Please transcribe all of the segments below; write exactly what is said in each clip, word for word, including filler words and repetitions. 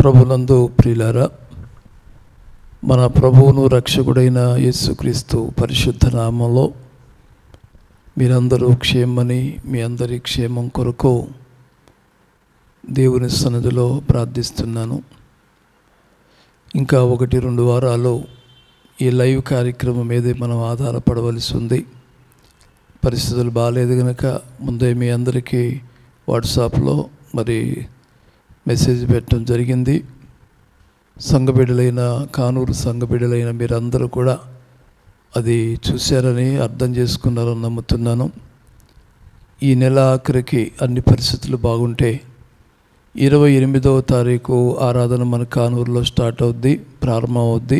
ప్రభునందు ప్రియులారా, మన ప్రభువును రక్షకుడైన యేసుక్రీస్తు పరిశుద్ధ నామంలో మీరందరూ క్షేమని, మీ అందరి క్షేమం కొరకు దేవుని సన్నిధిలో ప్రార్థిస్తున్నాను. ఇంకా ఒకటి రెండు వారాలు ఈ లైవ్ కార్యక్రమం మీదే మనం ఆధారపడవలసి ఉంది. పరిస్థితులు బాగాలేదు కనుక ముందే మీ అందరికీ వాట్సాప్లో మరి మెసేజ్ పెట్టడం జరిగింది. సంఘబిడ్డలైన, కానూరు సంఘబిడ్డలైన మీరందరూ కూడా అది చూశారని, అర్థం చేసుకున్నారని నమ్ముతున్నాను. ఈ నెల ఆఖరికి అన్ని పరిస్థితులు బాగుంటే ఇరవై ఎనిమిదవ తారీఖు ఆరాధన మన కానూరులో స్టార్ట్ అవుద్ది, ప్రారంభం అవుద్ది.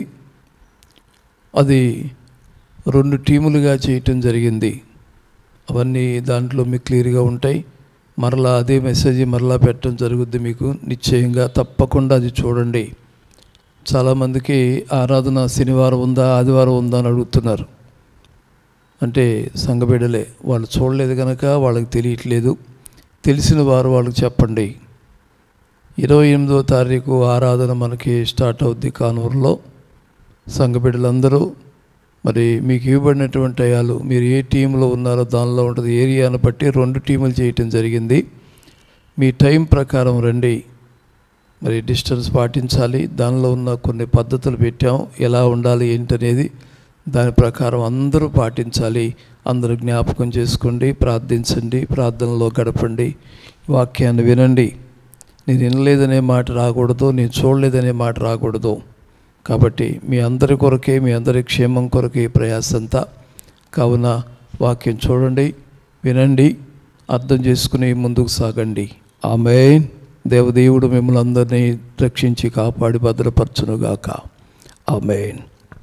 అది రెండు టీములుగా చేయటం జరిగింది. అవన్నీ దాంట్లో మీకు క్లియర్గా ఉంటాయి. మరలా అదే మెసేజ్ మరలా పెట్టడం జరుగుద్ది. మీకు నిశ్చయంగా తప్పకుండా అది చూడండి. చాలామందికి ఆరాధన శనివారం ఉందా, ఆదివారం ఉందా అని అడుగుతున్నారు. అంటే సంఘబిడ్డలే, వాళ్ళు చూడలేదు కనుక వాళ్ళకి తెలియట్లేదు. తెలిసిన వారు వాళ్ళకి చెప్పండి. ఇరవై ఎనిమిదవ తారీఖు ఆరాధన మనకి స్టార్ట్ అవుద్ది కానూరులో. సంఘబిడ్డలందరూ మరి మీకు ఇవ్వబడినటువంటి అయాలు మీరు ఏ టీంలో ఉన్నారో దానిలో ఉంటుంది. ఏరియాను బట్టి రెండు టీములు చేయటం జరిగింది. మీ టైం ప్రకారం రండి. మరి డిస్టెన్స్ పాటించాలి. దానిలో ఉన్న కొన్ని పద్ధతులు పెట్టాం, ఎలా ఉండాలి ఏంటనేది. దాని ప్రకారం అందరూ పాటించాలి. అందరూ జ్ఞాపకం చేసుకోండి, ప్రార్థించండి, ప్రార్థనలో గడపండి, వాక్యాన్ని వినండి. నేను వినలేదనే మాట రాకూడదు, నేను చూడలేదనే మాట రాకూడదు. కాబట్టి మీ అందరి కొరకే, మీ అందరి క్షేమం కొరకే ప్రయాసంతా. కావున వాక్యం చూడండి, వినండి, అర్థం చేసుకుని ముందుకు సాగండి. ఆమేన్. దేవదేవుడు మిమ్మల్ని అందరినీ రక్షించి కాపాడి భద్రపరచునుగాక. ఆమేన్.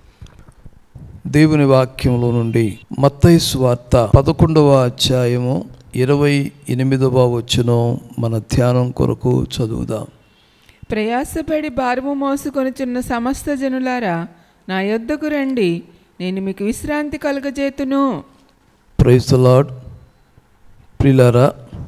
దేవుని వాక్యంలో నుండి మత్తయి సువార్త పదకొండవ అధ్యాయము ఇరవై ఎనిమిదవ వచనం మన ధ్యానం కొరకు చదువుదాం. ప్రయాసపడి భారము మోసుకొనుచున్న సమస్త జనులారా, నా యొద్దకు రండి, నేను మీకు విశ్రాంతి కలుగజేతును. Praise the lord. ప్రియులారా,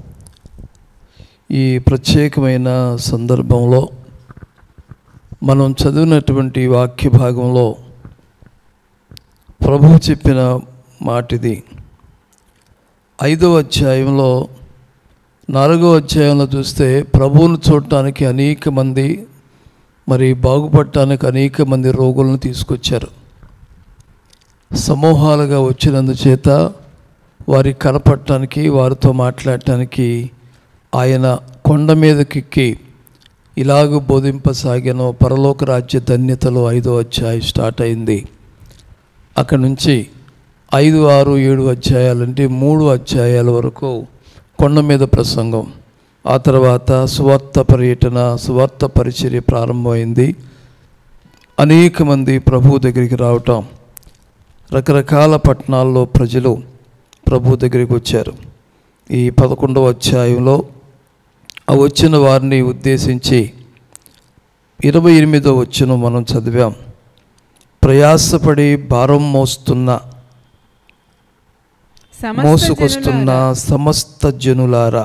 ఈ ప్రత్యేకమైన సందర్భంలో మనం చదివినటువంటి వాక్య భాగంలో ప్రభువు చెప్పిన మాటిది. ఐదవ అధ్యాయంలో, నాలుగో అధ్యాయంలో చూస్తే ప్రభువును చూడటానికి అనేక మంది, మరి బాగుపడటానికి అనేక మంది రోగులను తీసుకొచ్చారు. సమూహాలుగా వచ్చినందుచేత వారి కనపడటానికి, వారితో మాట్లాడటానికి ఆయన కొండ మీదకెక్కి ఇలాగ బోధింపసాగానో పరలోక రాజ్య ధన్యతలో ఐదో అధ్యాయం స్టార్ట్ అయింది. అక్కడి నుంచి ఐదు ఆరు ఏడు అధ్యాయాలంటే మూడు అధ్యాయాల వరకు కొండ మీద ప్రసంగం. ఆ తర్వాత సువార్త పర్యటన, సువార్త పరిచర్య ప్రారంభమైంది. అనేక మంది ప్రభువు దగ్గరికి రావటం, రకరకాల పట్టణాల్లో ప్రజలు ప్రభు దగ్గరికి వచ్చారు. ఈ పదకొండవ అధ్యాయంలో ఆ వచ్చిన వారిని ఉద్దేశించి ఇరవై ఎనిమిదో వచనం మనం చదివాం. ప్రయాసపడి భారం మోస్తున్న మోసుకొస్తున్న సమస్త జనులారా,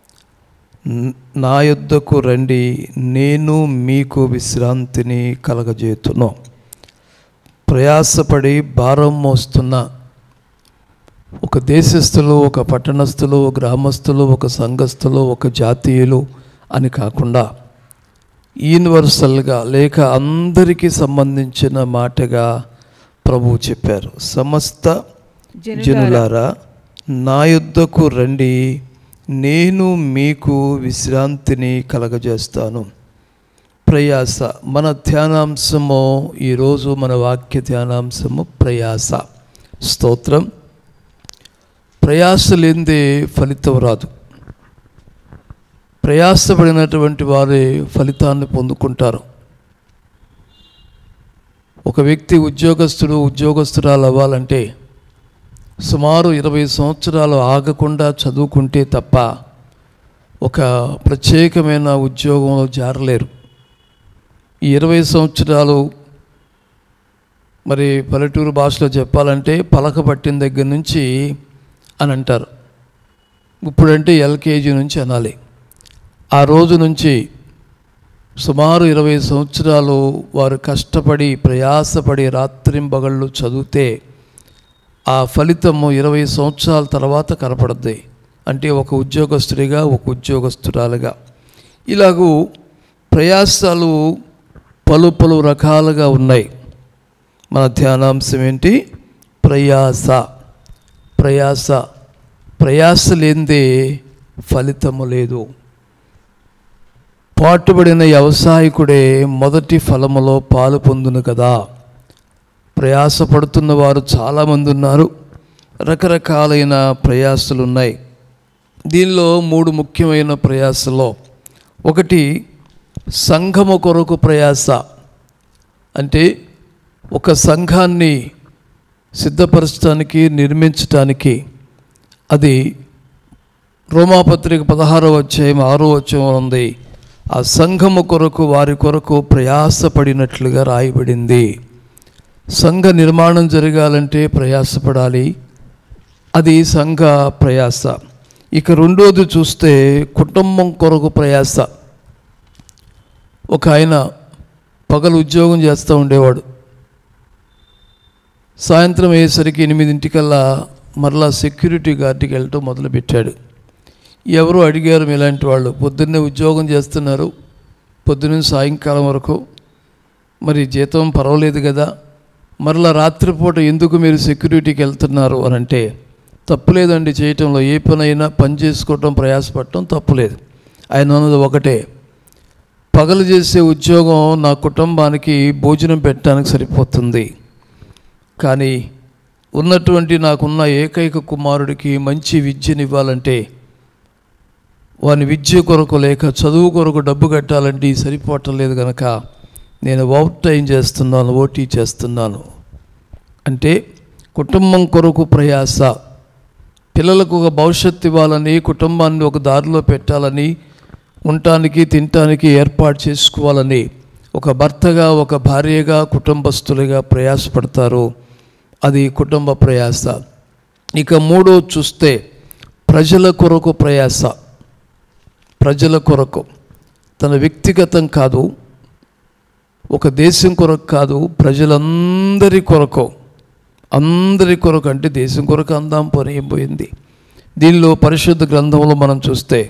నా యొద్దకు రండి, నేను మీకు విశ్రాంతిని కలగజేతును. ప్రయాసపడి భారం మోస్తున్న ఒక దేశస్థులు, ఒక పట్టణస్థులు, ఒక గ్రామస్తులు, ఒక సంఘస్థులు, ఒక జాతీయులు అని కాకుండా యూనివర్సల్గా లేక అందరికీ సంబంధించిన మాటగా ప్రభువు చెప్పారు. సమస్త జనులారా, నా యొద్దకు రండి, నేను మీకు విశ్రాంతిని కలగజేస్తాను. ప్రయాస మన ధ్యానాంశము. ఈరోజు మన వాక్య ధ్యానాంశము ప్రయాస. స్తోత్రం. ప్రయాస లేనిదే ఫలితం రాదు. ప్రయాసపడినటువంటి వారే ఫలితాన్ని పొందుకుంటారు. ఒక వ్యక్తి ఉద్యోగస్తుడు, ఉద్యోగస్తురాలు అవ్వాలంటే సుమారు ఇరవై సంవత్సరాలు ఆగకుండా చదువుకుంటే తప్ప ఒక ప్రత్యేకమైన ఉద్యోగంలో జారలేరు. ఈ ఇరవై సంవత్సరాలు మరి పల్లెటూరు భాషలో చెప్పాలంటే పలక పట్టిన దగ్గర నుంచి అని అంటారు. ఇప్పుడంటే ఎల్కేజీ నుంచి అనాలి. ఆ రోజు నుంచి సుమారు ఇరవై సంవత్సరాలు వారు కష్టపడి ప్రయాసపడి రాత్రింబగళ్ళు చదివితే ఆ ఫలితము ఇరవై సంవత్సరాల తర్వాత కనపడుద్ది. అంటే ఒక ఉద్యోగస్తుడిగా, ఒక ఉద్యోగస్తురాలుగా. ఇలాగూ ప్రయాసాలు పలు పలు రకాలుగా ఉన్నాయి. మన ధ్యానాంశం ఏంటి? ప్రయాస. ప్రయాస ప్రయాస లేనిదే ఫలితము లేదు. పాటుపడిన వ్యవసాయకుడే మొదటి ఫలములో పాలు పొందును కదా. ప్రయాసపడుతున్న వారు చాలామంది ఉన్నారు. రకరకాలైన ప్రయాసలు ఉన్నాయి. దీనిలో మూడు ముఖ్యమైన ప్రయాసలో ఒకటి సంఘము కొరకు ప్రయాస. అంటే ఒక సంఘాన్ని సిద్ధపరచడానికి, నిర్మించటానికి. అది రోమాపత్రిక పదహారో అధ్యాయం ఆరో వచనం ఉంది. ఆ సంఘము కొరకు, వారి కొరకు ప్రయాసపడినట్లుగా రాయబడింది. సంఘ నిర్మాణం జరగాలంటే ప్రయాసపడాలి. అది సంఘ ప్రయాస. ఇక రెండోది చూస్తే కుటుంబం కొరకు ప్రయాస. ఒక ఆయన పగలు ఉద్యోగం చేస్తూ ఉండేవాడు. సాయంత్రం అయ్యేసరికి ఎనిమిదింటికల్లా మరలా సెక్యూరిటీ గార్డ్కి వెళ్ళటం మొదలుపెట్టాడు. ఎవరు అడిగారు ఇలాంటి వాళ్ళు, పొద్దున్నే ఉద్యోగం చేస్తున్నారు, పొద్దున్న సాయంకాలం వరకు, మరి జీతం పర్వాలేదు కదా, మరలా రాత్రిపూట ఎందుకు మీరు సెక్యూరిటీకి వెళ్తున్నారు అని అంటే, తప్పులేదండి చేయటంలో. ఏ పనైనా పని చేసుకోవటం, ప్రయాసపడటం తప్పులేదు. ఆయన అన్నది ఒకటే, పగలు చేసే ఉద్యోగం నా కుటుంబానికి భోజనం పెట్టడానికి సరిపోతుంది, కానీ ఉన్నటువంటి నాకున్న ఏకైక కుమారుడికి మంచి విద్యనివ్వాలంటే, వాని విద్య కొరకు లేక చదువు కొరకు డబ్బు కట్టాలంటే సరిపోవటం లేదు కనుక నేను ఓవర్ టైం చేస్తున్నాను, ఓటీ చేస్తున్నాను. అంటే కుటుంబం కొరకు ప్రయాస. పిల్లలకు ఒక భవిష్యత్తు ఇవ్వాలని, కుటుంబాన్ని ఒక దారిలో పెట్టాలని, ఉండటానికి తినటానికి ఏర్పాటు చేసుకోవాలని ఒక భర్తగా, ఒక భార్యగా, కుటుంబస్తులుగా ప్రయాసపడతారు. అది కుటుంబ ప్రయాస. ఇక మూడో చూస్తే ప్రజల కొరకు ప్రయాస. ప్రజల కొరకు, తన వ్యక్తిగతం కాదు, ఒక దేశం కొరకు కాదు, ప్రజలందరి కొరకు. అందరి కొరకు అంటే దేశం కొరకు అందాం పని అయిపోయింది. దీనిలో పరిశుద్ధ గ్రంథంలో మనం చూస్తే,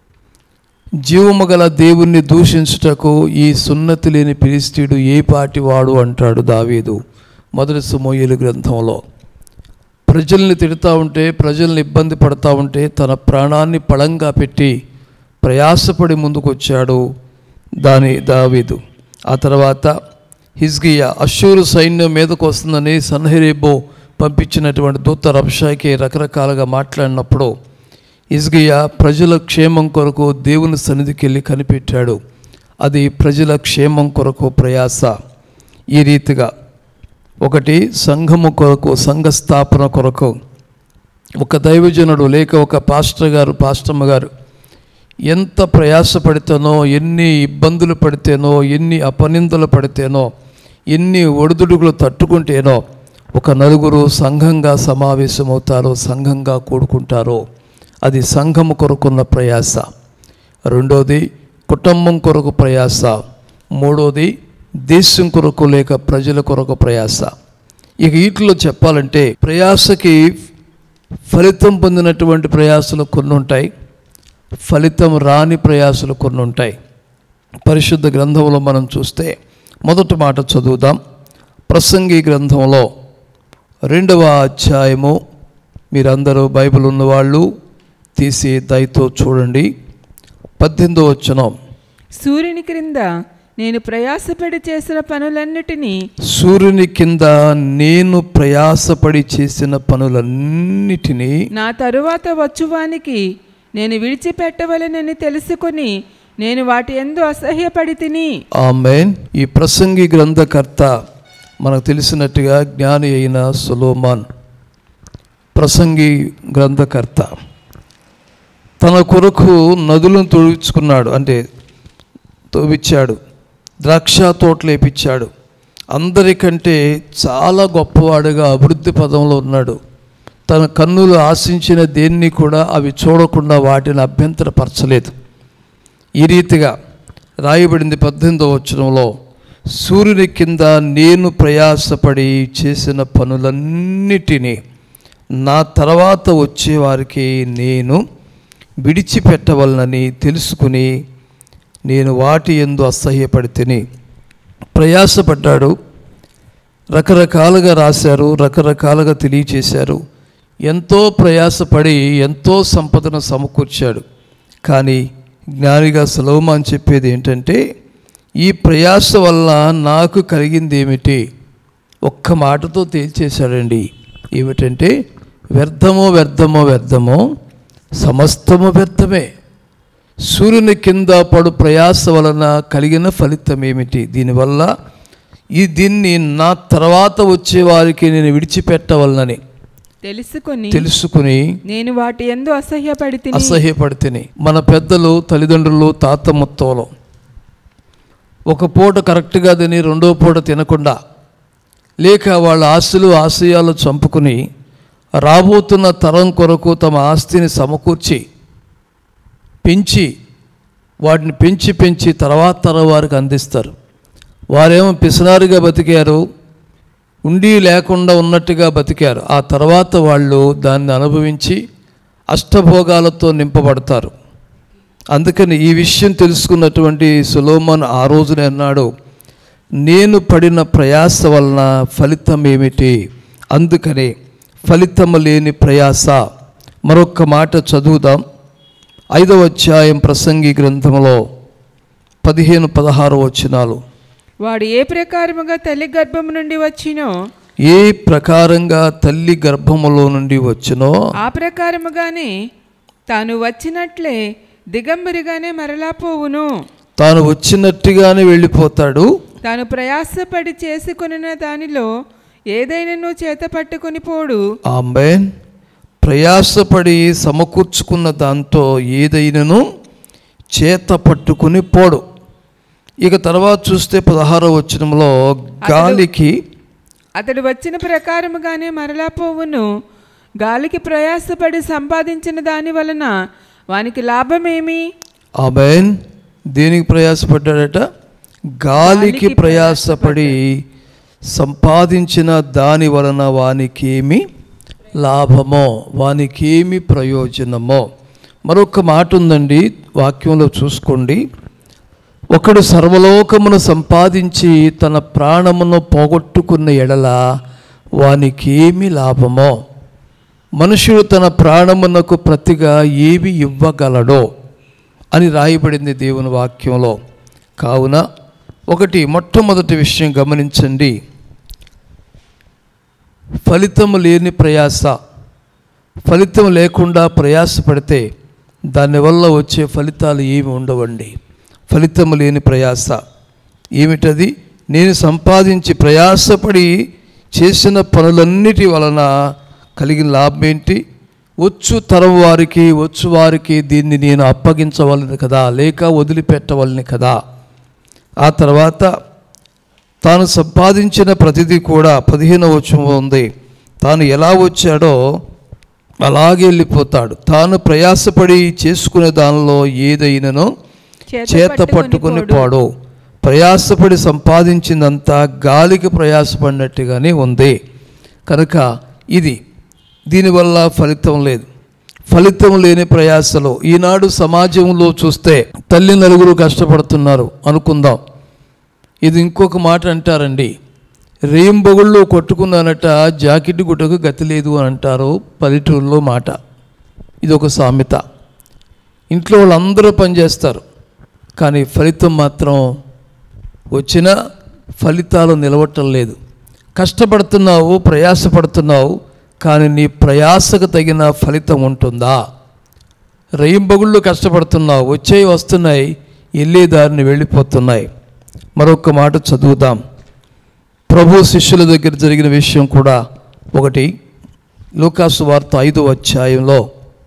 జీవము గల దేవుణ్ణి దూషించుటకు ఈ సున్నతి లేని ఫిలిష్తీయుడు ఏ పాటి వాడు అంటాడు దావీదు మొదటి సమూయేలు గ్రంథంలో. ప్రజల్ని తిడుతూ ఉంటే, ప్రజల్ని ఇబ్బంది పడుతూ ఉంటే తన ప్రాణాన్ని పళంగా పెట్టి ప్రయాసపడి ముందుకు వచ్చాడు దాని దావీదు. ఆ తర్వాత హిజ్కియా అష్షూరు సైన్యం మీదకు వస్తుందని సన్హెరీబు పంపించినటువంటి దూత రబ్షాకే రకరకాలుగా మాట్లాడినప్పుడు హిజ్కియా ప్రజల క్షేమం కొరకు దేవుని సన్నిధికి వెళ్ళి కనిపెట్టాడు. అది ప్రజల క్షేమం కొరకు ప్రయాస. ఈ రీతిగా ఒకటి సంఘము కొరకు, సంఘ స్థాపన కొరకు. ఒక దైవజనుడు లేక ఒక పాస్టర్ గారు, పాస్టమ్మ గారు ఎంత ప్రయాస పడితేనో, ఎన్ని ఇబ్బందులు పడితేనో, ఎన్ని అపనిందలు పడితేనో, ఎన్ని ఒడిదుడుకులు తట్టుకుంటేనో ఒక నలుగురు సంఘంగా సమావేశమవుతారో, సంఘంగా కూడుకుంటారో, అది సంఘము కొరకున్న ప్రయాస. రెండోది కుటుంబం కొరకు ప్రయాస. మూడోది దేశం కొరకు లేక ప్రజల కొరకు ప్రయాస. ఇక వీటిలో చెప్పాలంటే ప్రయాసకి ఫలితం పొందినటువంటి ప్రయాసలు కొన్ని ఉంటాయి, ఫలితం రాని ప్రయాసలు కొన్ని ఉంటాయి. పరిశుద్ధ గ్రంథంలో మనం చూస్తే మొదటి మాట చదువుదాం. ప్రసంగి గ్రంథంలో రెండవ అధ్యాయము. మీరందరూ బైబిల్ ఉన్నవాళ్ళు తీసి దయతో చూడండి. పద్దెనిమిదో వచనం. సూర్యుని క్రింద నేను ప్రయాసపడి చేసిన పనులన్నిటినీ సూర్యుని కింద నేను ప్రయాసపడి చేసిన పనులన్నిటినీ నా తరువాత వచ్చువానికి నేను విడిచిపెట్టవలెనని తెలుసుకొని నేను వాటి యందు అసహ్యపడి తిని. ఆమేన్. ఈ ప్రసంగి గ్రంథకర్త మనకు తెలిసినట్టుగా జ్ఞాని అయిన సొలొమోన్. ప్రసంగి గ్రంథకర్త తన కొరకు నదులను తోడించుకున్నాడు, అంటే తోవిచ్చాడు, ద్రాక్ష తోటలు వేపించాడు. అందరికంటే చాలా గొప్పవాడుగా అభివృద్ధి పదంలో ఉన్నాడు. తన కన్నులు ఆశించిన దేన్ని కూడా అవి చూడకుండా వాటిని అభ్యంతరపరచలేదు. ఈ రీతిగా రాయబడింది పద్దెనిమిదవ వచనంలో, సూర్యుని కింద నేను ప్రయాసపడి చేసిన పనులన్నిటినీ నా తర్వాత వచ్చేవారికి నేను విడిచిపెట్టవలనని తెలుసుకుని నేను వాటి యందు అసహ్యపడి తిని. ప్రయాసపడ్డాడు, రకరకాలుగా రాశారు, రకరకాలుగా తెలియచేశారు. ఎంతో ప్రయాసపడి ఎంతో సంపదను సమకూర్చాడు. కానీ జ్ఞానిగా సొలొమోను చెప్పేది ఏంటంటే, ఈ ప్రయాస వల్ల నాకు కలిగింది ఏమిటి? ఒక్క మాటతో తేల్చేశాడండి. ఏమిటంటే, వ్యర్థమో వ్యర్థమో వ్యర్థమో సమస్తము వ్యర్థమే. సూర్యుని కింద పడు ప్రయాస వలన కలిగిన ఫలితం ఏమిటి? దీనివల్ల ఈ దీన్ని నా తర్వాత వచ్చే వారికి నేను విడిచిపెట్టవలనని తెలుసుకుని తెలుసుకుని నేను వాటి యందు అసహ్యపడి అసహ్యపడితిని. మన పెద్దలు, తల్లిదండ్రులు, తాత ముత్తోలు ఒక పూట కరెక్ట్గా తిని రెండో పూట తినకుండా, లేక వాళ్ళ ఆశలు ఆశయాలు చంపుకుని రాబోతున్న తరం కొరకు తమ ఆస్తిని సమకూర్చి పెంచి వాటిని పెంచి పెంచి తర్వాత తరం వారికి అందిస్తారు. వారేమో పిసినారుగా బతికారు, ఉండి లేకుండా ఉన్నట్టుగా బతికారు. ఆ తర్వాత వాళ్ళు దాన్ని అనుభవించి అష్టభోగాలతో నింపబడతారు. అందుకని ఈ విషయం తెలుసుకున్నటువంటి సొలొమోను ఆ రోజునే అన్నాడు, నేను పడిన ప్రయాస వలన ఫలితం ఏమిటి? అందుకని ఫలితము లేని ప్రయాస. మరొక్క మాట చదువుదాం. ఐదవ అధ్యాయం ప్రసంగి గ్రంథంలో పదిహేను పదహారు వచనాలు. వాడు ఏ ప్రకారముగా తల్లి గర్భము నుండి వచ్చినో ఏ ప్రకారంగా తల్లి గర్భములో నుండి వచ్చినో ఆ ప్రకారముగానే తాను వచ్చినట్లే దిగంబరిగానే మరలా పోవును. తాను వచ్చినట్టుగానే వెళ్ళిపోతాడు. తాను ప్రయాసపడి చేసుకొనిన దానిలో ఏదైనాను చేత పట్టుకొని పోడు. ఆమేన్. ప్రయాసపడి సమకూర్చుకున్న దాంతో ఏదైనాను చేత పట్టుకుని పోడు. ఇక తర్వాత చూస్తే పదహారవ వచనంలో గాలికి అతడు వచ్చిన ప్రకారముగానే మరలా పోవును. గాలికి ప్రయాసపడి సంపాదించిన దాని వలన వానికి లాభమేమి? ఆమేన్. దేనికి ప్రయాసపడ్డాడట? గాలికి ప్రయాసపడి సంపాదించిన దాని వలన వానికేమి లాభమో, వానికేమి ప్రయోజనమో. మరొక మాట ఉందండి వాక్యంలో, చూసుకోండి. ఒకడు సర్వలోకమును సంపాదించి తన ప్రాణమును పోగొట్టుకున్న ఎడల వానికేమి లాభమో, మనుషుడు తన ప్రాణమునకు ప్రతిగా ఏమి ఇవ్వగలడో అని రాయబడింది దేవుని వాక్యంలో. కావున ఒకటి మొట్టమొదటి విషయం గమనించండి, ఫలితము లేని ప్రయాస. ఫలితం లేకుండా ప్రయాసపడితే దానివల్ల వచ్చే ఫలితాలు ఏమి ఉండవండి. ఫలితము లేని ప్రయాస ఏమిటది? నేను సంపాదించి ప్రయాసపడి చేసిన పనులన్నిటి వలన కలిగిన లాభం ఏంటి? వచ్చు తరం వారికి, వచ్చు వారికి దీన్ని నేను అప్పగించవలను కదా, లేక వదిలిపెట్టవలని కదా. ఆ తర్వాత తాను సంపాదించిన ప్రతిదీ కూడా పదిహేనవ వచనంలో ఉంది, తాను ఎలా వచ్చాడో అలాగే వెళ్ళిపోతాడు. తాను ప్రయాసపడి చేసుకునే దానిలో ఏదైనాను చేత పట్టుకుని పోడు. ప్రయాసపడి సంపాదించిందంతా గాలికి ప్రయాసపడినట్టుగానే ఉంది. కనుక ఇది దీనివల్ల ఫలితం లేదు. ఫలితం లేని ప్రయాసలో ఈనాడు సమాజంలో చూస్తే తల్లి నలుగురు కష్టపడుతున్నారు అనుకుందాం. ఇది ఇంకొక మాట అంటారండి, రేయింబొగుళ్ళు కొట్టుకున్నానట జాకెట్ గుట్టకు గతి లేదు అని అంటారు పల్లెటూరులో మాట. ఇది ఒక సామెత. ఇంట్లో వాళ్ళందరూ పనిచేస్తారు, కానీ ఫలితం మాత్రం వచ్చిన ఫలితాలు నిలవటం లేదు. కష్టపడుతున్నావు, ప్రయాసపడుతున్నావు, కానీ నీ ప్రయాసకు తగిన ఫలితం ఉంటుందా? రేయింబొగుళ్ళు కష్టపడుతున్నావు, వచ్చేవి వస్తున్నాయి, వెళ్ళే దారిని వెళ్ళిపోతున్నాయి. మరొక మాట చదువుదాం. ప్రభు శిష్యుల దగ్గర జరిగిన విషయం కూడా ఒకటి. లూకాసు వార్త ఐదో అధ్యాయంలో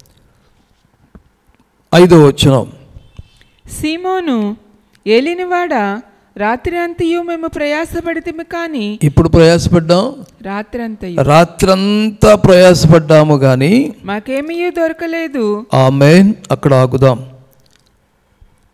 ఐదో వచనం. సీమోను ఏలినవాడా, రాత్రి అంతయు మేము ప్రయాసపడితిమి కానీ. ఇప్పుడు ప్రయాసపడ్డాం, రాత్రంతయు రాత్రంతా ప్రయాసపడ్డాము కానీ మాకేమీ దొరకలేదు. ఆమేన్. అక్కడ ఆగుదాం.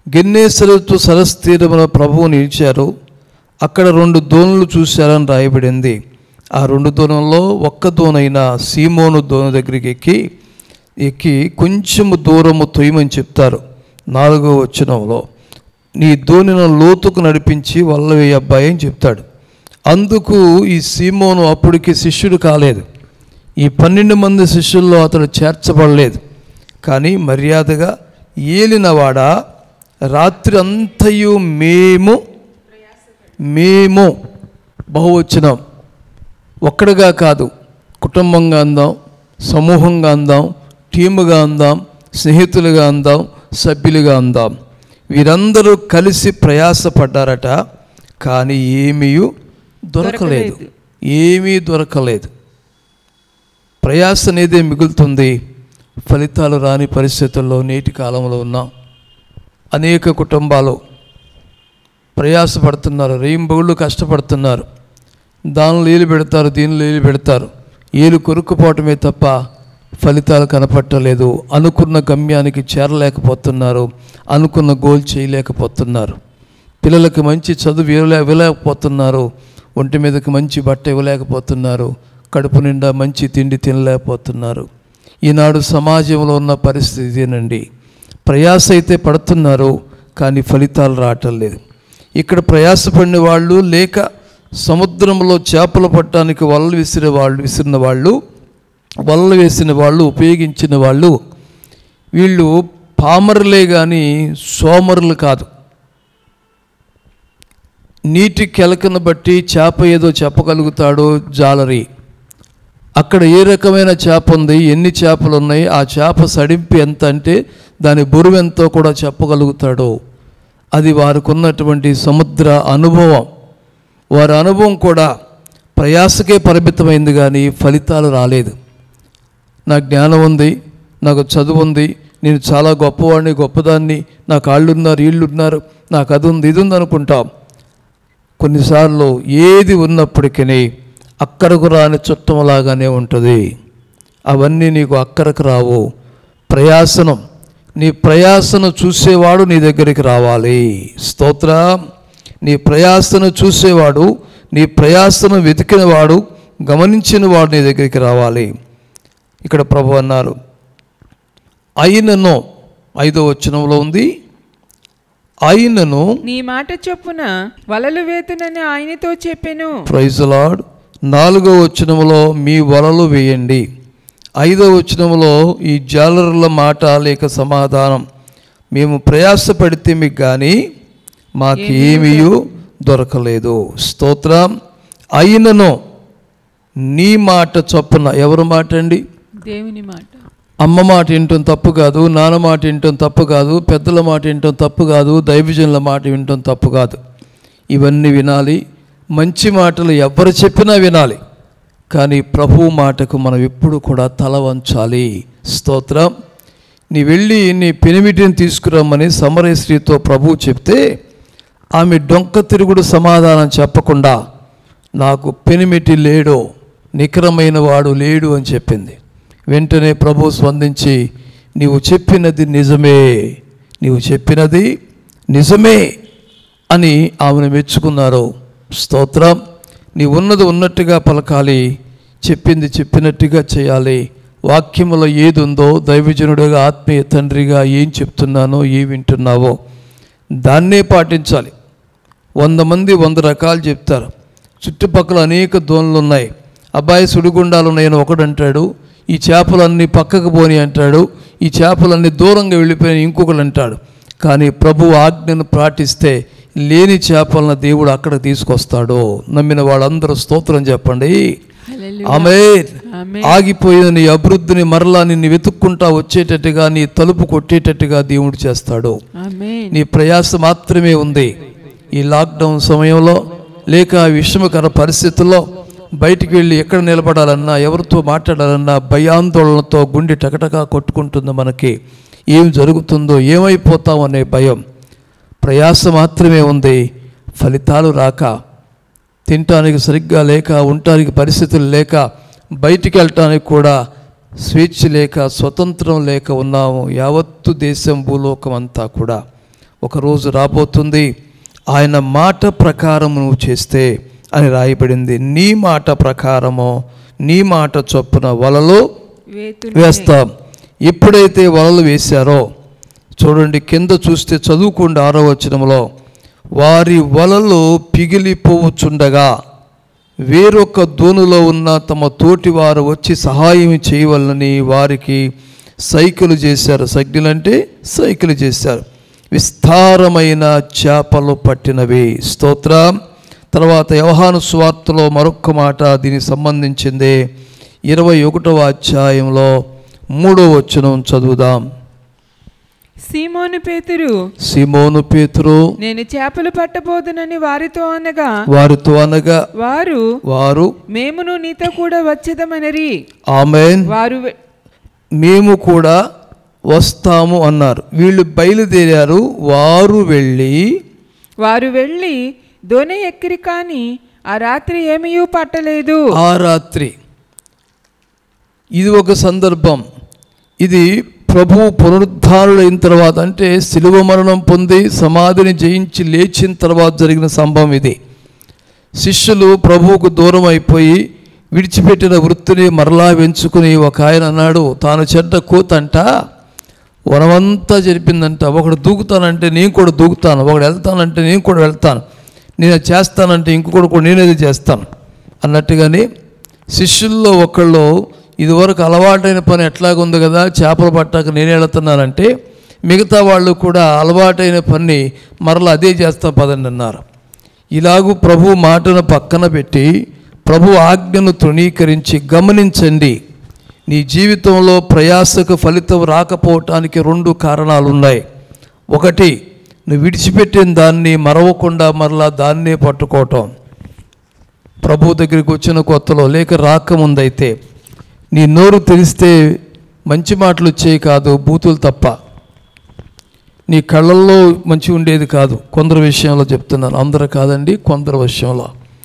గెన్నేసరతు సరస్సు తీరమున ప్రభువు నిలిచారు. అక్కడ రెండు దోణులు చూశారని రాయబడింది. ఆ రెండు దోణుల్లో ఒక్క దోనైన సీమోను దోణి దగ్గరికి ఎక్కి ఎక్కి కొంచెము దూరము తొయ్యమని చెప్తారు. నాలుగో వచనంలో నీ దోణిన లోతుకు నడిపించి వల్ల వేయ అబ్బాయి అని చెప్తాడు. అందుకు ఈ సీమోను అప్పటికి శిష్యుడు కాలేదు. ఈ పన్నెండు మంది శిష్యుల్లో అతడు చేర్చబడలేదు. కానీ మర్యాదగా ఏలినవాడా, రాత్రి అంతయు మేము మేము బహువచనం ఒక్కడిగా కాదు, కుటుంబంగా అందాం, సమూహంగా అందాం, టీముగా అందాం, స్నేహితులుగా అందాం, సభ్యులుగా అందాం. వీరందరూ కలిసి ప్రయాసపడ్డారట. కానీ ఏమీ దొరకలేదు, ఏమీ దొరకలేదు. ప్రయాస అనేదే మిగులుతుంది. ఫలితాలు రాని పరిస్థితుల్లో నేటి కాలంలో ఉన్నాం. అనేక కుటుంబాలు ప్రయాసపడుతున్నారు, రేయింబగుళ్ళు కష్టపడుతున్నారు. దానిలో ఏలు పెడతారు, దీనిలో ఏలు పెడతారు. ఏలు కొరుక్కుపోవటమే తప్ప ఫలితాలు కనపట్టలేదు. అనుకున్న గమ్యానికి చేరలేకపోతున్నారు, అనుకున్న గోల్ చేయలేకపోతున్నారు. పిల్లలకి మంచి చదువు ఇవ్వలే ఇవ్వలేకపోతున్నారు, ఒంటి మీదకి మంచి బట్ట ఇవ్వలేకపోతున్నారు, కడుపు నిండా మంచి తిండి తినలేకపోతున్నారు. ఈనాడు సమాజంలో ఉన్న పరిస్థితినండి. ప్రయాస అయితే పడుతున్నారు, కానీ ఫలితాలు రావటం లేదు. ఇక్కడ ప్రయాసపడిన వాళ్ళు, లేక సముద్రంలో చేపలు పట్టడానికి వలలు విసిరే వాళ్ళు విసిరిన వాళ్ళు వలలు వేసిన వాళ్ళు, ఉపయోగించిన వాళ్ళు, వీళ్ళు పామరులే కానీ సోమరులు కాదు. నీటి కెలకను బట్టి చేప ఏదో చెప్పగలుగుతాడో జాలరి. అక్కడ ఏ రకమైన చేప ఉంది, ఎన్ని చేపలు ఉన్నాయి, ఆ చేప సడింపు ఎంత అంటే దాని బరువు ఎంతో కూడా చెప్పగలుగుతాడో. అది వారికి ఉన్నటువంటి సముద్ర అనుభవం. వారి అనుభవం కూడా ప్రయాసకే పరిమితమైంది, కానీ ఫలితాలు రాలేదు. నాకు జ్ఞానం ఉంది, నాకు చదువు ఉంది, నేను చాలా గొప్పవాడిని, గొప్పదాన్ని, నాకు కాళ్ళున్నారు, వీళ్ళున్నారు, నాకు అది ఉంది, ఇది ఉంది అనుకుంటాం. కొన్నిసార్లు ఏది ఉన్నప్పటికీ అక్కరకు రాని చుట్టంలాగానే ఉంటుంది. అవన్నీ నీకు అక్కరకు రావు. ప్రయాసనం, నీ ప్రయాసను చూసేవాడు నీ దగ్గరికి రావాలి. స్తోత్ర. నీ ప్రయాసను చూసేవాడు, నీ ప్రయాసను వెతికినవాడు, గమనించిన వాడు నీ దగ్గరికి రావాలి. ఇక్కడ ప్రభు అన్నారు, అయినను ఐదో వచనంలో ఉంది, అయినను నీ మాట చొప్పున వలలు వేతునని ఆయనతో చెప్పెను. Praise the Lord. నాలుగో వచనంలో మీ వలలు వేయండి. ఐదో వచనంలో ఈ జాలరుల మాట లేక సమాధానం, మేము ప్రయాసపడితే మీకు కానీ మాకేమీ దొరకలేదు. స్తోత్రం. అయినను నీ మాట చొప్పున, ఎవరి మాట అండి? దేవుని మాట. అమ్మ మాట వింటాం తప్పు కాదు, నాన్న మాట వింటాం తప్పు కాదు, పెద్దల మాట వింటాం తప్పు కాదు, దైవజనుల మాట వింటాం తప్పు కాదు. ఇవన్నీ వినాలి. మంచి మాటలు ఎవరు చెప్పినా వినాలి. కానీ ప్రభువు మాటకు మనం ఎప్పుడు కూడా తల వంచాలి. స్తోత్రం. నీ వెళ్ళి నీ పెనిమిటిని తీసుకురమ్మని సమరయ స్త్రీతో ప్రభువు చెప్తే ఆమె డొంక తిరుగుడు సమాధానం చెప్పకుండా నాకు పెనిమిటి లేడో, నికరమైన వాడు లేడు అని చెప్పింది. వెంటనే ప్రభు స్పందించి నీవు చెప్పినది నిజమే, నీవు చెప్పినది నిజమే అని ఆమెను మెచ్చుకున్నారు. స్తోత్రం. నీ ఉన్నది ఉన్నట్టుగా పలకాలి, చెప్పింది చెప్పినట్టుగా చేయాలి. వాక్యములో ఏది ఉందో, దైవజనుడిగా ఆత్మీయ తండ్రిగా ఏం చెప్తున్నానో, ఏం వింటున్నావో దాన్నే పాటించాలి. వంద మంది వంద రకాలు చెప్తారు. చుట్టుపక్కల అనేక దోణులు ఉన్నాయి. అబ్బాయి సుడిగుండాలు ఉన్నాయని ఒకడు అంటాడు, ఈ చేపలన్నీ పక్కకు పోని అంటాడు, ఈ చేపలన్నీ దూరంగా వెళ్ళిపోయిన ఇంకొకడు అంటాడు. కానీ ప్రభు ఆజ్ఞను పాటిస్తే లేని చేపలను దేవుడు అక్కడ తీసుకొస్తాడు. నమ్మిన వాళ్ళందరూ స్తోత్రం చెప్పండి. ఆమేన్. ఆగిపోయిన నీ అభివృద్ధిని మరలా నిన్ను వెతుక్కుంటా వచ్చేటట్టుగా, నీ తలుపు కొట్టేటట్టుగా దేవుడు చేస్తాడు. నీ ప్రయాస మాత్రమే ఉంది. ఈ లాక్డౌన్ సమయంలో లేక విషమకర పరిస్థితుల్లో బయటికి వెళ్ళి ఎక్కడ నిలబడాలన్నా, ఎవరితో మాట్లాడాలన్నా భయాందోళనతో గుండె టకటకా కొట్టుకుంటుంది. మనకి ఏం జరుగుతుందో, ఏమైపోతాం అనే భయం. ప్రయాస మాత్రమే ఉంది, ఫలితాలు రాక, తినటానికి సరిగ్గా లేక, ఉండటానికి పరిస్థితులు లేక, బయటికి వెళ్ళటానికి కూడా స్వేచ్ఛ లేక, స్వతంత్రం లేక ఉన్నాము. యావత్తు దేశం, భూలోకం అంతా కూడా ఒకరోజు రాబోతుంది, ఆయన మాట ప్రకారం నువ్వు చేస్తే అని రాయబడింది. నీ మాట ప్రకారము, నీ మాట చొప్పున వలలు వేస్తాం. ఎప్పుడైతే వలలు వేశారో చూడండి, కింద చూస్తే చదువుకోండి ఆరో వచనంలో, వారి వలలు పిగిలిపోవచ్చుండగా వేరొక దోణిలో ఉన్న తమ తోటి వారు వచ్చి సహాయం చేయవలనని వారికి సైకిలు చేశారు. సైకిల్ అంటే సైకిల్ చేశారు. విస్తారమైన చేపలు పట్టినవి. స్తోత్రం. తర్వాత యోహాను సువార్తలో మరొక మాట దీనికి సంబంధించింది. ఇరవై ఒకటవ అధ్యాయంలో మూడో వచనం చదువుదాం. సీమోను పేతురు సీమోను పేతురు నేను చేపలు పట్టబోదునని వారితో అనగా వారితో అనగా వారు వారు మేమును నీతో కూడా వచ్చేదమనరి. ఆమేన్. వారు మేము కూడా వస్తాము అన్నారు. వీళ్ళు బయలుదేరారు. వారు వెళ్ళి వారు వెళ్ళి దోణి ఎక్కిరి, కానీ ఆ రాత్రి ఏమీ పట్టలేదు. ఆ రాత్రి ఇది ఒక సందర్భం. ఇది ప్రభువు పునరుద్ధారుడైన తర్వాత, అంటే శిలువ మరణం పొంది సమాధిని జయించి లేచిన తర్వాత జరిగిన సంభవం ఇది. శిష్యులు ప్రభువుకు దూరం అయిపోయి విడిచిపెట్టిన వృత్తిని మరలా వెంచుకుని ఒక ఆయన అన్నాడు, తాను చెడ్డ కోతంట వనమంతా జరిపిందంట. ఒకడు దూకుతానంటే నేను కూడా దూకుతాను, ఒకడు వెళ్తానంటే నేను కూడా వెళ్తాను, నేను చేస్తానంటే ఇంకొకడు కూడా నేనేది చేస్తాను అన్నట్టుగానే శిష్యుల్లో ఒకళ్ళు ఇదివరకు అలవాటైన పని ఎట్లాగుంది కదా, చేపలు పట్టాక నేను వెళుతున్నానంటే మిగతా వాళ్ళు కూడా అలవాటైన పని మరలా అదే చేస్తాం పదండి అన్నారు. ఇలాగూ ప్రభు మాటను పక్కన పెట్టి ప్రభు ఆజ్ఞను తృణీకరించి, గమనించండి, నీ జీవితంలో ప్రయాసకు ఫలితం రాకపోవటానికి రెండు కారణాలు ఉన్నాయి. ఒకటి, నువ్వు విడిచిపెట్టిన దాన్ని మరవకుండా మరలా దాన్నే పట్టుకోవటం. ప్రభు దగ్గరికి వచ్చిన కొత్తలో లేక రాకముందైతే నీ నోరు తెరిస్తే మంచి మాటలు వచ్చేవి కాదు, బూతులు తప్ప. నీ కళ్ళల్లో మంచి ఉండేది కాదు. కొందరు విషయంలో చెప్తున్నాను, అందరూ కాదండి, కొందరు విషయంలో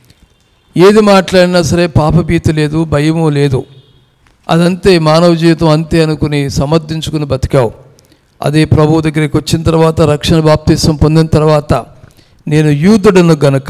ఏది మాట్లాడినా సరే పాపభీతి లేదు, భయము లేదు. అదంతే, మానవ జీవితం అంతే అనుకుని సమర్థించుకుని బతికావు. అదే ప్రభు దగ్గరికి వచ్చిన తర్వాత, రక్షణ బాప్తిసం పొందిన తర్వాత, నేను యూదుడను గనుక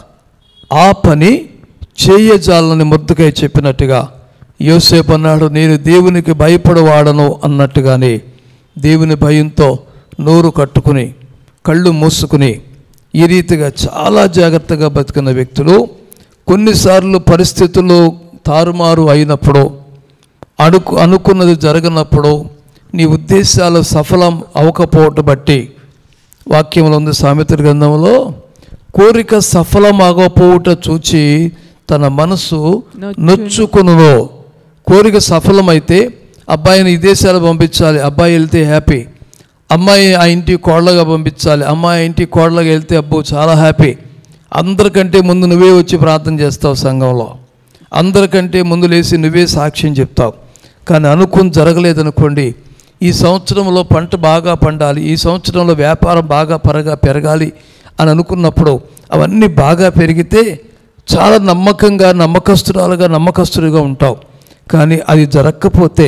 ఆ పని చేయజాలని మొర్దెకై చెప్పినట్టుగా యోసేపు అన్నాడు, నేను దేవునికి భయపడవాడను అన్నట్టుగానే దేవుని భయంతో నోరు కట్టుకుని కళ్ళు మూసుకుని ఈ రీతిగా చాలా జాగ్రత్తగా బతికిన వ్యక్తులు కొన్నిసార్లు పరిస్థితులు తారుమారు అయినప్పుడు, అడుకు అనుకున్నది జరగనప్పుడు, నీ ఉద్దేశాలు సఫలం అవ్వకపోవటం బట్టి, వాక్యంలో ఉంది సామెతల గ్రంథంలో, కోరిక సఫలమగపోవుట చూచి తన మనసు నొచ్చుకునులో. కోరిక సఫలమైతే అబ్బాయిని విదేశాలు పంపించాలి, అబ్బాయి వెళ్తే హ్యాపీ. అమ్మాయి ఆ ఇంటికి కోడలుగా పంపించాలి, అమ్మాయి ఆ ఇంటికి కోడలుగా వెళ్తే అబ్బో చాలా హ్యాపీ. అందరికంటే ముందు నువ్వే వచ్చి ప్రార్థన చేస్తావు సంఘంలో, అందరికంటే ముందు లేచి నువ్వే సాక్ష్యం చెప్తావు. కానీ అనుకుని జరగలేదనుకోండి, ఈ సంవత్సరంలో పంట బాగా పండాలి, ఈ సంవత్సరంలో వ్యాపారం బాగా పరగా పెరగాలి అని అనుకున్నప్పుడు అవన్నీ బాగా పెరిగితే చాలా నమ్మకంగా, నమ్మకస్తురాలుగా, నమ్మకస్తుడిగా ఉంటావు. కానీ అది జరగకపోతే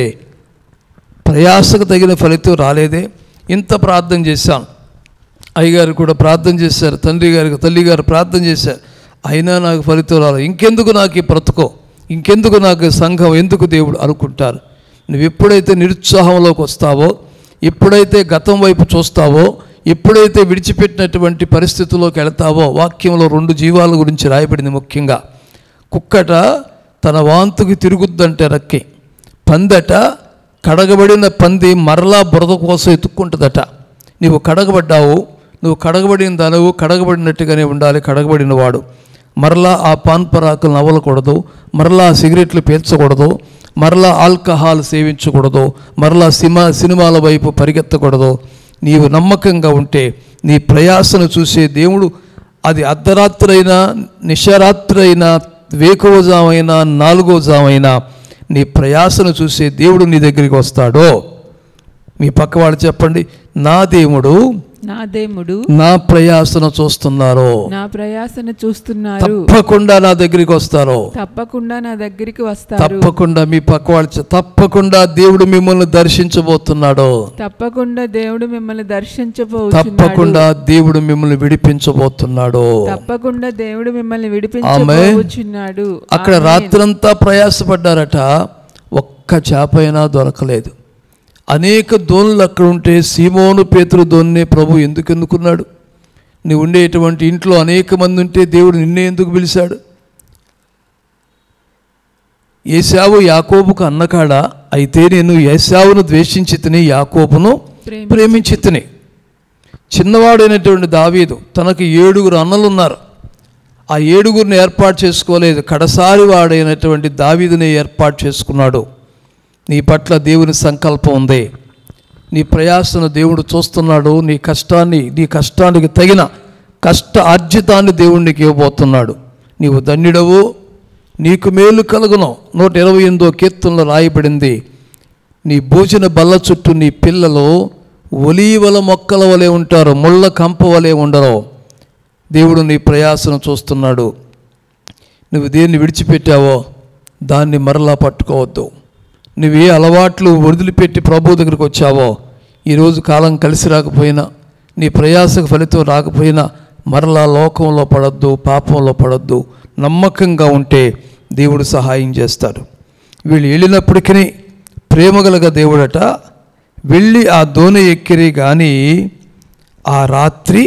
ప్రయాసకు తగిన ఫలితం రాలేదే. ఇంత ప్రార్థన చేశాను, అయ్యగారు కూడా ప్రార్థన చేశారు, తండ్రి గారికి తల్లి గారు ప్రార్థన చేశారు, అయినా నాకు ఫలితం రాలేదు. ఇంకెందుకు నాకు ఈ బ్రతుకో, ఇంకెందుకు నాకు సంఘం, ఎందుకు దేవుడు అనుకుంటారు. నువ్వు ఎప్పుడైతే నిరుత్సాహంలోకి వస్తావో, ఎప్పుడైతే గతం వైపు చూస్తావో, ఎప్పుడైతే విడిచిపెట్టినటువంటి పరిస్థితుల్లోకి వెళతావో, వాక్యంలో రెండు జీవాల గురించి రాయబడింది. ముఖ్యంగా కుక్కట తన వాంతుకి తిరుగుద్దంటే రక్కి, పందట కడగబడిన పంది మరలా బురద కోసం ఎత్తుక్కుంటుందట. నువ్వు కడగబడ్డావు, నువ్వు కడగబడిన దానవు, కడగబడినట్టుగానే ఉండాలి కడగబడిన వాడు. మరలా ఆ పాన్ పరాకులు నవ్వలకూడదు, మరలా సిగరెట్లు పీల్చకూడదు, మరలా ఆల్కహాల్ సేవించకూడదు, మరలా సినిమా సినిమాల వైపు పరిగెత్తకూడదు. నీవు నమ్మకంగా ఉంటే నీ ప్రయాసను చూసే దేవుడు, అది అర్ధరాత్రి అయినా, నిశరాత్రి అయినా, వేకువజామైనా, నాలుగో జామైనా నీ ప్రయాసను చూసే దేవుడు నీ దగ్గరికి వస్తాడో. మీ పక్క వాళ్ళు చెప్పండి, నా దేవుడు నా దేవుడు నా ప్రయాసను చూస్తున్నారు, నా ప్రయాసను చూస్తున్నారు, తప్పకుండా నా దగ్గరికి వస్తారు, తప్పకుండా నా దగ్గరికి వస్తారు. తప్పకుండా మీ పక్క వాళ్ళు తప్పకుండా దేవుడు మిమ్మల్ని దర్శించబోతున్నాడు, తప్పకుండా దేవుడు మిమ్మల్ని దర్శించబోతున్నాడు, తప్పకుండా దేవుడు మిమ్మల్ని విడిపించబోతున్నాడు, తప్పకుండా దేవుడు మిమ్మల్ని విడిపించబోతున్నాడు. అక్కడ రాత్రంతా ప్రయాసపడ్డారట, ఒక్క చేప అయినా దొరకలేదు. అనేక దోణులు అక్కడ ఉంటే సీమోను పేతురు దోణినే ప్రభు ఎందుకు ఎన్నుకున్నాడు? నువ్వు ఉండేటువంటి ఇంట్లో అనేక మంది ఉంటే దేవుడు నిన్నే ఎందుకు పిలిచాడు? ఏశావు యాకోబుకు అన్నకాడా, అయితే నేను ఏశావును ద్వేషించి తిని యాకోబును ప్రేమించి తిని. చిన్నవాడైనటువంటి దావీదు తనకు ఏడుగురు అన్నలు ఉన్నారు, ఆ ఏడుగురిని ఏర్పాటు చేసుకోలేదు, కడసారి వాడైనటువంటి దావీదుని ఏర్పాటు చేసుకున్నాడు. నీ పట్ల దేవుని సంకల్పం ఉంది, నీ ప్రయాసను దేవుడు చూస్తున్నాడు, నీ కష్టాన్ని నీ కష్టానికి తగిన కష్ట ఆర్జితాన్ని దేవుడికి ఇవ్వబోతున్నాడు. నీవు ధన్యుడవు, నీకు మేలు కలుగును. నూట ఇరవై ఎనిమిదో కీర్తనలో రాయబడింది, నీ భోజన బల్ల చుట్టూ నీ పిల్లలు ఒలీవల మొక్కల వలె ఉంటారు, ముళ్ళ కంప వలె ఉండరు. దేవుడు నీ ప్రయాసను చూస్తున్నాడు. నువ్వు దేన్ని విడిచిపెట్టావో దాన్ని మరలా పట్టుకోవద్దు. నువ్వు ఏ అలవాట్లు వదిలిపెట్టి ప్రభు దగ్గరికి వచ్చావో, ఈరోజు కాలం కలిసి రాకపోయినా, నీ ప్రయాసకు ఫలితం రాకపోయినా మరలా లోకంలో పడద్దు, పాపంలో పడద్దు. నమ్మకంగా ఉంటే దేవుడు సహాయం చేస్తాడు. వీళ్ళు వెళ్ళినప్పటికీ ప్రేమగలగ దేవుడట, వెళ్ళి ఆ దోణి ఎక్కిరి కానీ ఆ రాత్రి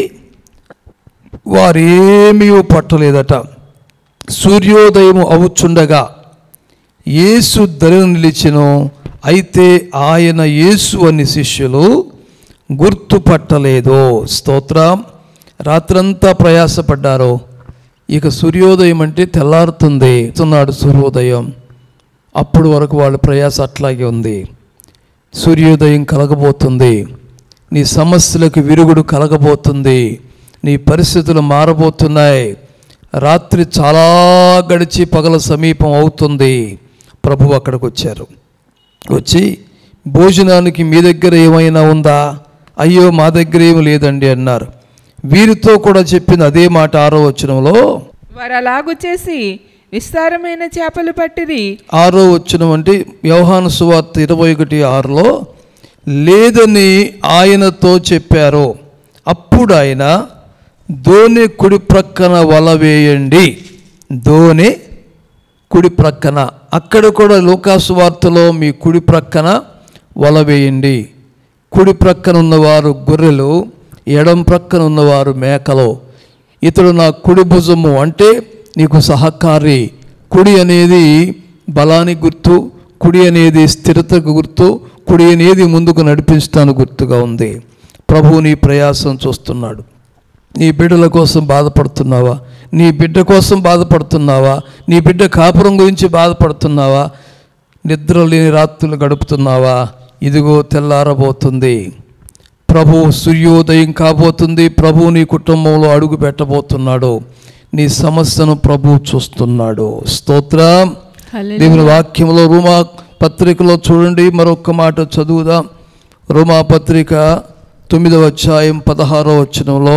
వారేమీ పట్టలేదట. సూర్యోదయం అవుచుండగా యేసు ధరను నిలిచెను, అయితే ఆయన యేసు అని శిష్యులు గుర్తుపట్టలేదు. స్తోత్రం. రాత్రంతా ప్రయాసపడ్డారు, ఇక సూర్యోదయం అంటే తెల్లారుతుంది తున్నాడు సూర్యోదయం. అప్పుడు వరకు వాళ్ళ ప్రయాస అట్లాగే ఉంది. సూర్యోదయం కలగబోతుంది, నీ సమస్యలకు విరుగుడు కలగబోతుంది, నీ పరిస్థితులు మారబోతున్నాయి. రాత్రి చాలా గడిచి పగల సమీపం అవుతుంది. ప్రభు అక్కడికి వచ్చారు. వచ్చి భోజనానికి మీ దగ్గర ఏమైనా ఉందా? అయ్యో మా దగ్గర ఏమి లేదండి అన్నారు. వీరితో కూడా చెప్పిన అదే మాట ఆరో వచనంలో, వారు అలాగు చేసి విస్తారమైన చేపలు పట్టిరి. ఆరో వచనం అంటే యోహాను సువార్త ఇరవై ఒకటి ఆరులో లేదని ఆయనతో చెప్పారు. అప్పుడు ఆయన దోణి కుడి ప్రక్కన వల వేయండి, దోణి కుడి ప్రక్కన, అక్కడ కూడా లూకాసు వార్తలో మీ కుడి ప్రక్కన వల వేయండి. కుడి ప్రక్కన ఉన్నవారు గొర్రెలు, ఎడం ప్రక్కన ఉన్నవారు మేకలు. ఇతడు నా కుడి భుజము అంటే నీకు సహకారి. కుడి అనేది బలానికి గుర్తు, కుడి అనేది స్థిరతకు గుర్తు, కుడి అనేది ముందుకు నడిపించడానికి గుర్తుగా ఉంది. ప్రభువు నీ ప్రయాసం చూస్తున్నాడు. నీ బిడ్డల కోసం బాధపడుతున్నావా? నీ బిడ్డ కోసం బాధపడుతున్నావా? నీ బిడ్డ కాపురం గురించి బాధపడుతున్నావా? నిద్ర లేని రాత్రులు గడుపుతున్నావా? ఇదిగో తెల్లారబోతుంది, ప్రభు సూర్యోదయం కాబోతుంది. ప్రభు నీ కుటుంబంలో అడుగు పెట్టబోతున్నాడు. నీ సమస్యను ప్రభు చూస్తున్నాడు. స్తోత్రం. దేవుని వాక్యంలో రోమా పత్రికలో చూడండి, మరొక మాట చదువుదాం. రోమా పత్రిక తొమ్మిదవ అధ్యాయం పదహారో వచనంలో,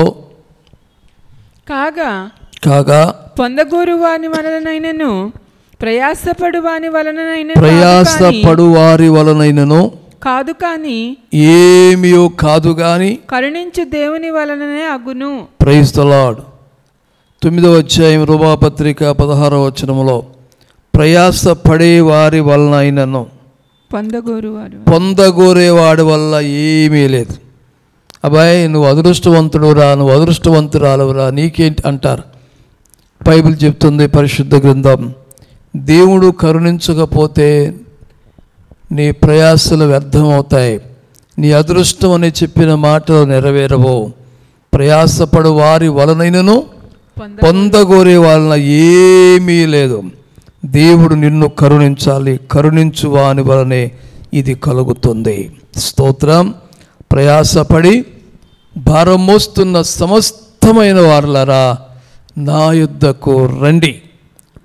కాగా కాగా పొందగోరు వాని వలనైనను ప్రయాసపడు వాని వలనైనను ప్రయాసపడు వారి వలనైనను కాదు కానీ ఏమియో కాదు గాని కరుణించు దేవుని వలననే అగును. Praise the Lord. తొమ్మిదవ అధ్యాయం రోమా పత్రిక పదహారవ వచనములో ప్రయాస పడే వారి వలన అయినను పొందగోరువారు పొందగోరే వాడి వల్ల ఏమీ లేదు. అబ్బాయి నువ్వు అదృష్టవంతుడు రా, నువ్వు అదృష్టవంతురాలురా, నీకేంటి అంటారు. బైబిల్ చెప్తుంది, పరిశుద్ధ గ్రంథం, దేవుడు కరుణించకపోతే నీ ప్రయాసలు వ్యర్థమవుతాయి. నీ అదృష్టం అని చెప్పిన మాటలు నెరవేరవు. ప్రయాసపడు వారి వలనైనను పొందగోరే వలన ఏమీ లేదు. దేవుడు నిన్ను కరుణించాలి, కరుణించు వాని వలనే ఇది కలుగుతుంది. స్తోత్రం. ప్రయాసపడి భారం మోస్తున్న సమస్తమైన వారులారా నా యుద్ధకు రండి.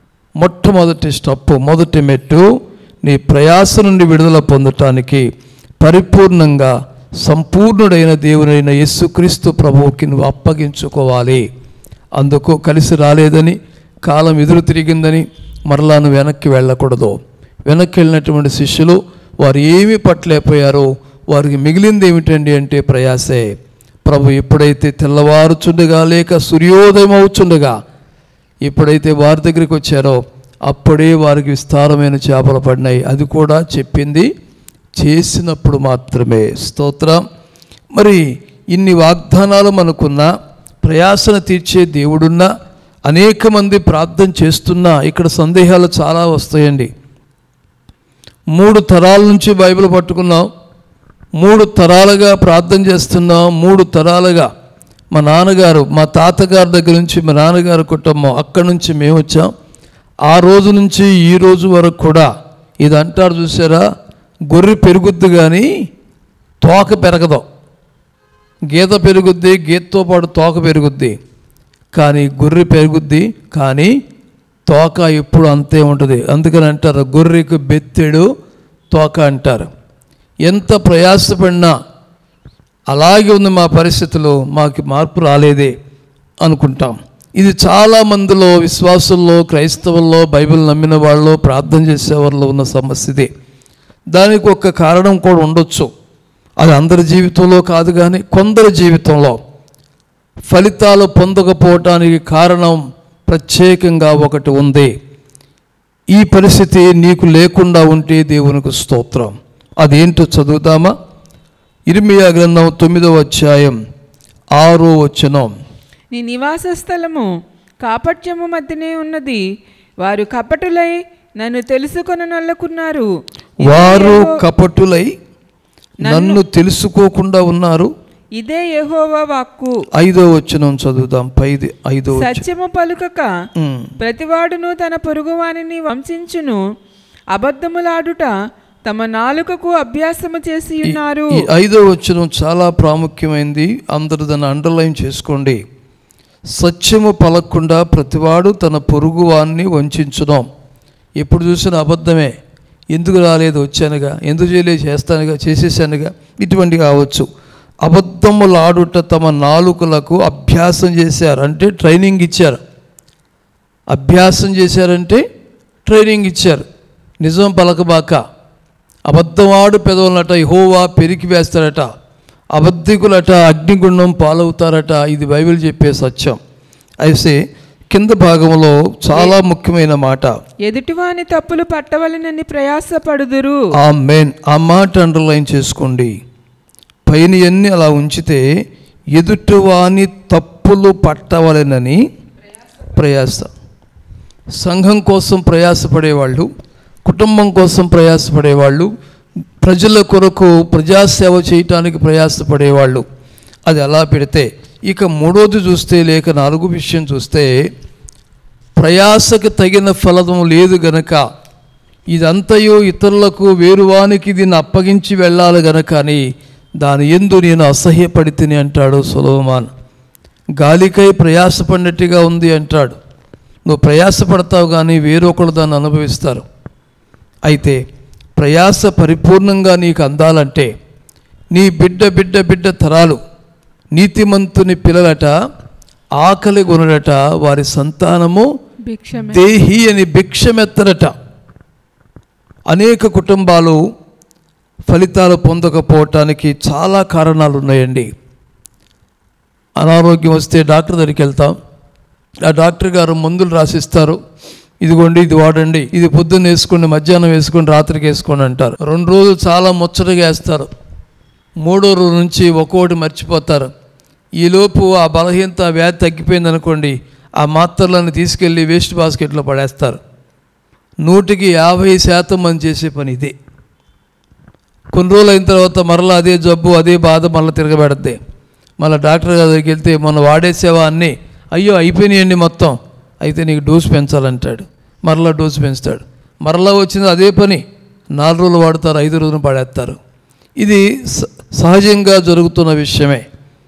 మొట్టమొదటి స్టెప్, మొదటి మెట్టు నీ ప్రయాస నుండి విడుదల పొందటానికి పరిపూర్ణంగా సంపూర్ణుడైన దేవుడైన యేసుక్రీస్తు ప్రభువుకి నువ్వు అప్పగించుకోవాలి. అందుకు కలిసి రాలేదని, కాలం ఎదురు తిరిగిందని మరలా నువ్వు వెనక్కి వెళ్ళకూడదు. వెనక్కి వెళ్ళినటువంటి శిష్యులు వారు ఏమీ పట్టలేకపోయారో వారికి మిగిలింది ఏమిటండి అంటే ప్రయాసే. ప్రభు ఎప్పుడైతే తెల్లవారుచుండగా లేక సూర్యోదయం అవుచుండగా ఎప్పుడైతే వారి దగ్గరికి వచ్చారో అప్పుడే వారికి విస్తారమైన చేపలు పడినాయి. అది కూడా చెప్పింది చేసినప్పుడు మాత్రమే. స్తోత్రం. మరి ఇన్ని వాగ్దానాలు మనకున్నా, ప్రయాసను తీర్చే దేవుడున్నా, అనేక మంది ప్రార్థన చేస్తున్నా ఇక్కడ సందేహాలు చాలా వస్తాయండి. మూడు తరాల నుంచి బైబిల్ పట్టుకున్నాం, మూడు తరాలుగా ప్రార్థన చేస్తున్నాం. మూడు తరాలుగా మా నాన్నగారు, మా తాతగారి దగ్గర నుంచి మా నాన్నగారు కుటుంబం, అక్కడి నుంచి మేము వచ్చాం. ఆ రోజు నుంచి ఈ రోజు వరకు కూడా ఇది అంటారు చూసారా, గొర్రె పెరుగుద్ది కానీ తోక పెరగదు. గీత పెరుగుద్ది, గీతతో పాటు తోక పెరుగుద్ది. కానీ గొర్రె పెరుగుద్ది కానీ తోక ఎప్పుడు అంతే ఉంటుంది. అందుకని అంటారు గొర్రెకు బెత్తెడు తోక అంటారు. ఎంత ప్రయాసపడినా అలాగే ఉంది మా పరిస్థితులు, మాకు మార్పు రాలేదే అనుకుంటాం. ఇది చాలా మందిలో, విశ్వాసుల్లో, క్రైస్తవుల్లో, బైబిల్ నమ్మిన వాళ్ళు, ప్రార్థన చేసేవాళ్ళు ఉన్న సమస్య ఇదే. దానికి ఒక కారణం కూడా ఉండొచ్చు. అది అందరి జీవితంలో కాదు కానీ కొందరి జీవితంలో ఫలితాలు పొందకపోవటానికి కారణం ప్రత్యేకంగా ఒకటి ఉంది. ఈ పరిస్థితి నీకు లేకుండా ఉంటే దేవునికి స్తోత్రం. అదేంటో చదువుతామా? ఇర్మియా గ్రంథం తొమ్మిదవ అధ్యాయం ఆరో వచనం. నీ నివాస స్థలము కాపట్యము మధ్యనే ఉన్నది, వారు కపటులై నన్ను తెలుసుకొననొల్లకున్నారు. వారు కపటులై నన్ను తెలుసుకోకుండా ఉన్నారు. ఇదే యెహోవా వాక్కు. ఐదో వచనం చదువుదాం. పైది ఐదో వచనం. సత్యము పలుకక ప్రతివాడును తన పొరుగువానిని వంచించును, అబద్ధములాడుట తమ నాలుకకు అభ్యాసము చేసి ఉన్నారు. ఈ ఐదో వచనం చాలా ప్రాముఖ్యమైనది. అందరూ దాన్ని అండర్లైన్ చేసుకోండి. సత్యము పలకకుండా ప్రతివాడు తన పొరుగువాన్ని వంచించును. ఎప్పుడు చూసిన అబద్ధమే. ఎందుకు రాలేదు, వచ్చానుగా, ఎందుకు చేయలేదు, చేస్తానుగా, చేసేసానుగా, ఇటువంటి కావచ్చు. అబద్ధములాడుట తమ నాలుకలకు అభ్యాసం చేశారు అంటే ట్రైనింగ్ ఇచ్చారు. అభ్యాసం చేశారంటే ట్రైనింగ్ ఇచ్చారు. నిజం పలకబాక, అబద్ధవాడు పెదవులట యెహోవా పెరికి వేస్తారట, అబద్ధికులట అగ్నిగుండం పాలవుతారట. ఇది బైబిల్ చెప్పే సత్యం. అయితే కింద భాగంలో చాలా ముఖ్యమైన మాట, ఎదుటివాని తప్పులు పట్టవలనని ప్రయాసపడుదురు. ఆమేన్. ఆ మాట అండర్లైన్ చేసుకోండి. పైన అన్ని అలా ఉంచితే ఎదుటివాని తప్పులు పట్టవలనని ప్రయాస. సంఘం కోసం ప్రయాసపడేవాళ్ళు, కుటుంబం కోసం ప్రయాసపడేవాళ్ళు, ప్రజల కొరకు ప్రజాసేవ చేయటానికి ప్రయాసపడేవాళ్ళు, అది అలా పెడితే ఇక మూడోది చూస్తే లేక నాలుగు విషయం చూస్తే ప్రయాసకు తగిన ఫలం లేదు గనక ఇదంతయో ఇతరులకు వేరువానికి దీన్ని అప్పగించి వెళ్ళాలి గనక అని దాని యందు నేను అసహ్యపడితిని అంటాడు సొలొమోను. గాలికై ప్రయాసపడినట్టుగా ఉంది అంటాడు. నువ్వు ప్రయాసపడతావు కానీ వేరొకరు దాన్ని అనుభవిస్తారు. అయితే ప్రయాస పరిపూర్ణంగా నీకు అందాలంటే నీ బిడ్డ బిడ్డ బిడ్డ తరాలు నీతిమంతుని పిల్లలట ఆకలి కొనడట, వారి సంతానము దేహి అని భిక్షమెత్తరట. అనేక కుటుంబాలు ఫలితాలు పొందకపోవటానికి చాలా కారణాలు ఉన్నాయండి. అనారోగ్యం వస్తే డాక్టర్ దగ్గరికి వెళ్తాం, ఆ డాక్టర్ గారు మందులు రాసిస్తారు. ఇదిగోండి ఇది వాడండి, ఇది పొద్దున్న వేసుకోండి, మధ్యాహ్నం వేసుకోండి, రాత్రికి వేసుకోండి అంటారు. రెండు రోజులు చాలా ముచ్చటగా వేస్తారు. మూడో రోజు నుంచి ఒక్కోటి మర్చిపోతారు. ఈలోపు ఆ బలహీనత వ్యాధి తగ్గిపోయింది అనుకోండి, ఆ మాత్రలను తీసుకెళ్ళి వేస్ట్ బాస్కెట్లో పడేస్తారు. నూటికి యాభై శాతం మంది చేసే పని ఇదే. కొన్ని రోజులు అయిన తర్వాత మరలా అదే జబ్బు, అదే బాధ మళ్ళీ తిరగబెడద్ది. మళ్ళీ డాక్టర్ గారి దగ్గరికి వెళ్తే మొన్న వాడేసేవా అన్నీ, అయ్యో అయిపోయినాయండి మొత్తం, అయితే నీకు డోసు పెంచాలంటాడు. మరలా డోసు పెంచుతాడు. మరలా వచ్చింది అదే పని, నాలుగు రోజులు వాడతారు, ఐదు రోజులు పడేస్తారు. ఇది సహజంగా జరుగుతున్న విషయమే.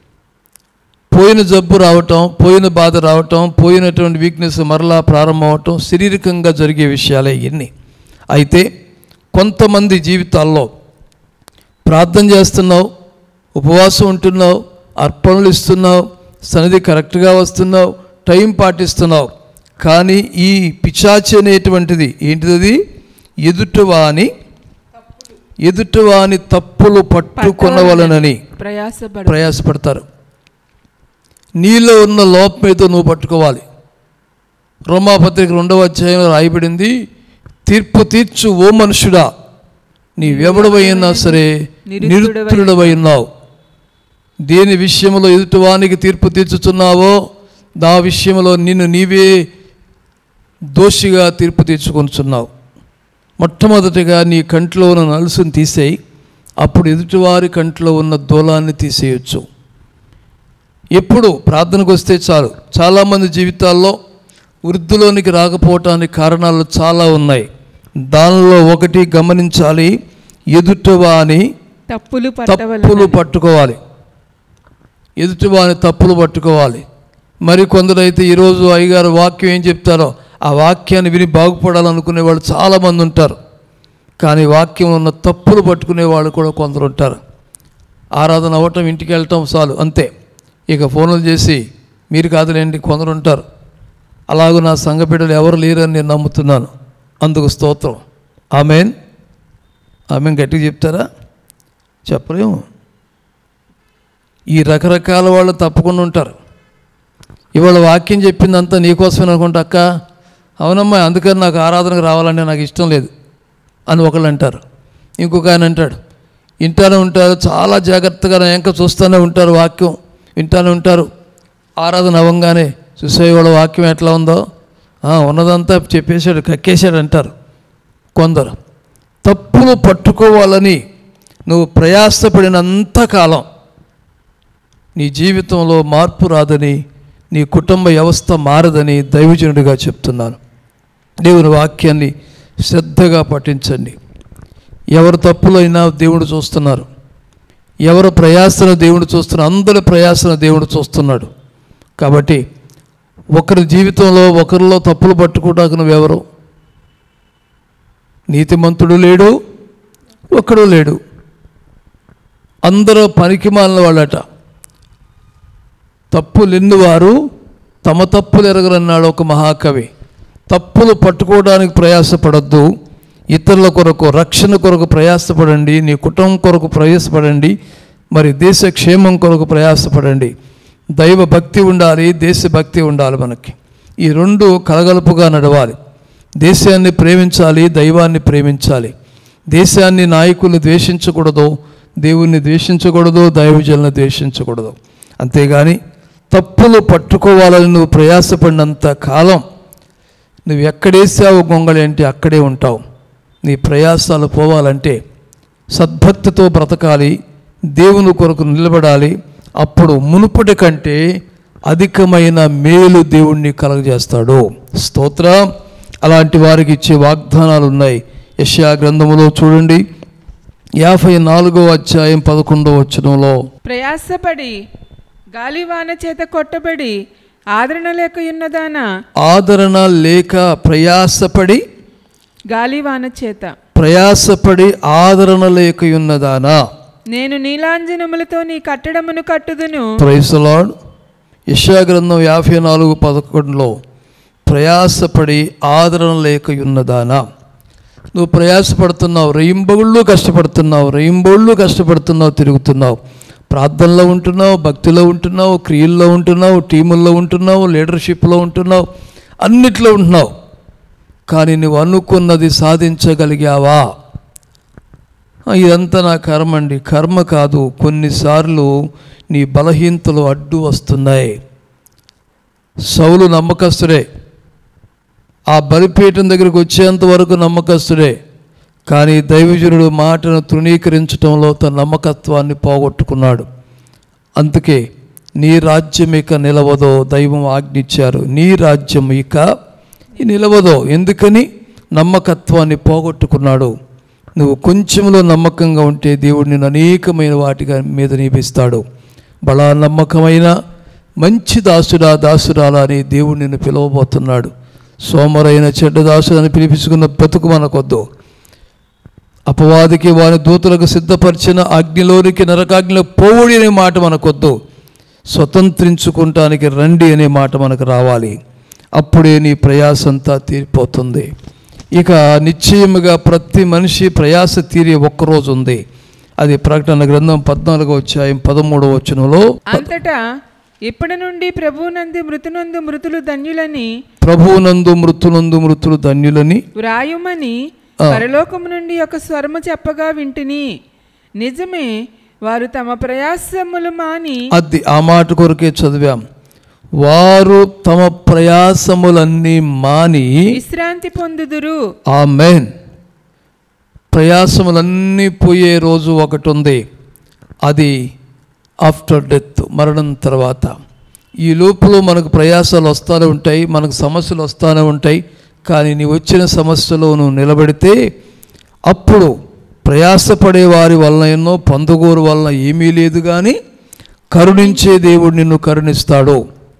పోయిన జబ్బు రావటం, పోయిన బాధ రావటం, పోయినటువంటి వీక్నెస్ మరలా ప్రారంభం అవటం శారీరకంగా జరిగే విషయాలే ఇవన్నీ. అయితే కొంతమంది జీవితాల్లో ప్రార్థన చేస్తున్నావు, ఉపవాసం ఉంటున్నావు, అర్పణలు ఇస్తున్నావు, సన్నిధి కరెక్ట్గా వస్తున్నావు, టైం పాటిస్తున్నావు. కానీ ఈ పిశాచి అనేటువంటిది ఏంటిది? ఎదుటివాని ఎదుటివాని తప్పులు పట్టుకొనవలనని ప్రయాసపడ ప్రయాసపడతారు. నీలో ఉన్న లోపం ఏదో నువ్వు పట్టుకోవాలి. రోమాపత్రిక రెండవ అధ్యాయంలో రాయబడింది, తీర్పు తీర్చు ఓ మనుషుడా, నీవెవడవైనా సరే నిరుత్తరుడవై ఉన్నావు. దేని విషయంలో ఎదుటివానికి తీర్పు తీర్చుతున్నావో దా విషయంలో నిన్ను నీవే దోషిగా తీర్పు తీర్చుకొనుచున్నావు. మొట్టమొదటిగా నీ కంట్లో ఉన్న నలుసుని తీసేయి, అప్పుడు ఎదుటివారి కంట్లో ఉన్న దూలాన్ని తీసేయచ్చు. ఎప్పుడు ప్రార్థనకు వస్తే చాలు. చాలామంది జీవితాల్లో వృద్ధిలోనికి రాకపోవటానికి కారణాలు చాలా ఉన్నాయి. దానిలో ఒకటి గమనించాలి, ఎదుటివాని తప్పులు తప్పులు పట్టుకోవాలి. ఎదుటివాని తప్పులు పట్టుకోవాలి. మరి కొందరైతే ఈరోజు అయ్యగారు వాక్యం ఏం చెప్తారో ఆ వాక్యాన్ని విని బాగుపడాలనుకునే వాళ్ళు చాలామంది ఉంటారు. కానీ వాక్యం ఉన్న తప్పులు పట్టుకునే వాళ్ళు కూడా కొందరు ఉంటారు. ఆరాధన అవ్వటం, ఇంటికి వెళ్ళటం చాలు, అంతే. ఇక ఫోన్లు చేసి మీరు కాదులేండి కొందరు ఉంటారు. అలాగూ నా సంఘ బిడ్డలు ఎవరు లేరని నేను నమ్ముతున్నాను. అందుకు స్తోత్రం. ఆమెన్. ఆమెన్ గట్టిగా చెప్తారా? చెప్పలేము. ఈ రకరకాల వాళ్ళు తప్పకుండా ఉంటారు. ఇవాళ వాక్యం చెప్పిందంతా నీకోసమే అనుకుంటా, అక్క అవునమ్మా అందుకని నాకు ఆరాధనకు రావాలంటే నాకు ఇష్టం లేదు అని ఒకళ్ళు అంటారు. ఇంకొక ఆయన అంటాడు, వింటానే ఉంటారు, చాలా జాగ్రత్తగా ఇంకా చూస్తూనే ఉంటారు, వాక్యం వింటానే ఉంటారు. ఆరాధన అవ్వగానే చూసే వాళ్ళ వాక్యం ఎట్లా ఉందో ఉన్నదంతా చెప్పేశాడు, కక్కేశాడు అంటారు కొందరు. తప్పులు పట్టుకోవాలని నువ్వు ప్రయాసపడినంత కాలం నీ జీవితంలో మార్పు రాదని, నీ కుటుంబ వ్యవస్థ మారదని దైవజనుడిగా చెప్తున్నాను. దేవుని వాక్యాన్ని శ్రద్ధగా పఠించండి. ఎవరు తప్పులైనా దేవుడు చూస్తున్నారు, ఎవరు ప్రయాసను దేవుడు చూస్తున్నారు, అందరి ప్రయాసను దేవుడు చూస్తున్నాడు. కాబట్టి ఒకరి జీవితంలో ఒకరిలో తప్పులు పట్టుకోవడానికి నువ్వెవరు? నీతిమంతుడు లేడు, ఒక్కడు లేడు, అందరూ పనికి మాలిన వాళ్ళట. తప్పులెన్నువారు తమ తప్పులు ఎరగరన్నాడు ఒక మహాకవి. తప్పులు పట్టుకోవడానికి ప్రయాసపడద్దు, ఇతరుల కొరకు రక్షణ కొరకు ప్రయాసపడండి, నీ కుటుంబం కొరకు ప్రయాసపడండి, మరి దేశ క్షేమం కొరకు ప్రయాసపడండి. దైవ భక్తి ఉండాలి, దేశభక్తి ఉండాలి. మనకి ఈ రెండు కలగలుపుగా నడవాలి. దేశాన్ని ప్రేమించాలి, దైవాన్ని ప్రేమించాలి. దేశాన్ని నాయకులు ద్వేషించకూడదు, దేవుణ్ణి ద్వేషించకూడదు, దైవజనులను ద్వేషించకూడదు. అంతేగాని తప్పులు పట్టుకోవాలని నువ్వు ప్రయాసపడినంత కాలం నువ్వు ఎక్కడేసావు గొంగళి అంటే అక్కడే ఉంటావు. నీ ప్రయాసాలు పోవాలంటే సద్భక్తితో బ్రతకాలి, దేవుని కొరకు నిలబడాలి. అప్పుడు మునుపటి కంటే అధికమైన మేలు దేవుణ్ణి కలగజేస్తాడు. స్తోత్రం. అలాంటి వారికి ఇచ్చే వాగ్దానాలు ఉన్నాయి. యెషయా గ్రంథములో చూడండి, యాభై నాలుగో అధ్యాయం పదకొండో వచనంలో, ప్రయాసపడి గాలివాన చేత కొట్టబడి ఆదరణ లేక ఉన్నదానా, ఆదరణ లేక ప్రయాసపడి గాలివాన చేత ప్రయాసపడి ఆదరణ లేక ఉన్నదానా, నేను నీలాంజనములతో నీ కట్టడమును కట్టుదును. Praise the Lord. యెషయా గ్రంథం యాభై నాలుగు పదకొండులో, ప్రయాసపడి ఆదరణ లేక ఉన్నదానా. నువ్వు ప్రయాసపడుతున్నావు, రెయింబగుళ్ళు కష్టపడుతున్నావు, రెయింబోళ్ళు కష్టపడుతున్నావు, తిరుగుతున్నావు, ప్రార్థనలో ఉంటున్నావు, భక్తిలో ఉంటున్నావు, క్రియల్లో ఉంటున్నావు, టీముల్లో ఉంటున్నావు, లీడర్షిప్లో ఉంటున్నావు, అన్నిట్లో ఉంటున్నావు. కానీ నువ్వు అనుకున్నది సాధించగలిగావా? ఇదంతా నా కర్మ అండి. కర్మ కాదు, కొన్నిసార్లు నీ బలహీనతలు అడ్డు వస్తున్నాయి. సౌలు నమ్మకస్తుడే, ఆ బలిపీఠం దగ్గరికి వచ్చేంత వరకు నమ్మకస్తుడే. కానీ దైవజనుడు మాటను తృణీకరించడంలో తన నమ్మకత్వాన్ని పోగొట్టుకున్నాడు. అందుకే నీ రాజ్యం ఇక నిలవదో, దైవం ఆజ్ఞించారు, నీ రాజ్యం ఇక నిలవదో. ఎందుకని? నమ్మకత్వాన్ని పోగొట్టుకున్నాడు. నువ్వు కొంచెంలో నమ్మకంగా ఉంటే దేవుడు నిన్ను అనేకమైన వాటి మీద నియమిస్తాడు. బలా నమ్మకమైన మంచి దాసుడా, దాసురాలా అని దేవుడు నిన్ను పిలవబోతున్నాడు. సోమరైన చెడ్డ దాసుడు అని పిలిపించుకున్న బ్రతుకు మనకొద్దు. అపవాదికి వారి దూతలకు సిద్ధపరిచిన అగ్నిలోనికి నరకాగ్నిలో పోవుడి అనే మాట మనకొద్దు. స్వతంత్రించుకుంటానికి రండి అనే మాట మనకు రావాలి. అప్పుడే నీ ప్రయాసంతా తీరిపోతుంది. ఇక నిశ్చయముగా ప్రతి మనిషి ప్రయాస తీరే ఒక్కరోజు ఉంది. అది ప్రకటన గ్రంథం పద్నాలుగో అధ్యాయం పదమూడవ వచనంలో, అంతటా ఇప్పటి నుండి ప్రభువునందు మృతునందు మృతులు ధన్యులని ప్రభువునందు మృతునందు మృతులు ధన్యులని వ్రాయుమని పరలోకము నుండి ఒక స్వరము చెప్పగా వింటిని. నిజమే, వారు తమ ప్రయాసములు మాని, అది ఆ మాట కొరకే చదివాం, వారు తమ ప్రయాసములన్నీ మాని విశ్రాంతి పొందుదురు. ఆమేన్. ప్రయాసములన్నీ పోయే రోజు ఒకటి ఉంది. అది ఆఫ్టర్ డెత్, మరణం తర్వాత. ఈ లోపల మనకు ప్రయాసాలు వస్తూనే ఉంటాయి, మనకు సమస్యలు వస్తూనే ఉంటాయి. కానీ నీ వచ్చిన సమస్యలో నువ్వు నిలబడితే అప్పుడు ప్రయాసపడే వారి వలన ఎన్నో పొందగోరు వలన ఏమీ లేదు, కానీ కరుణించే దేవుడు నిన్ను కరుణిస్తాడు.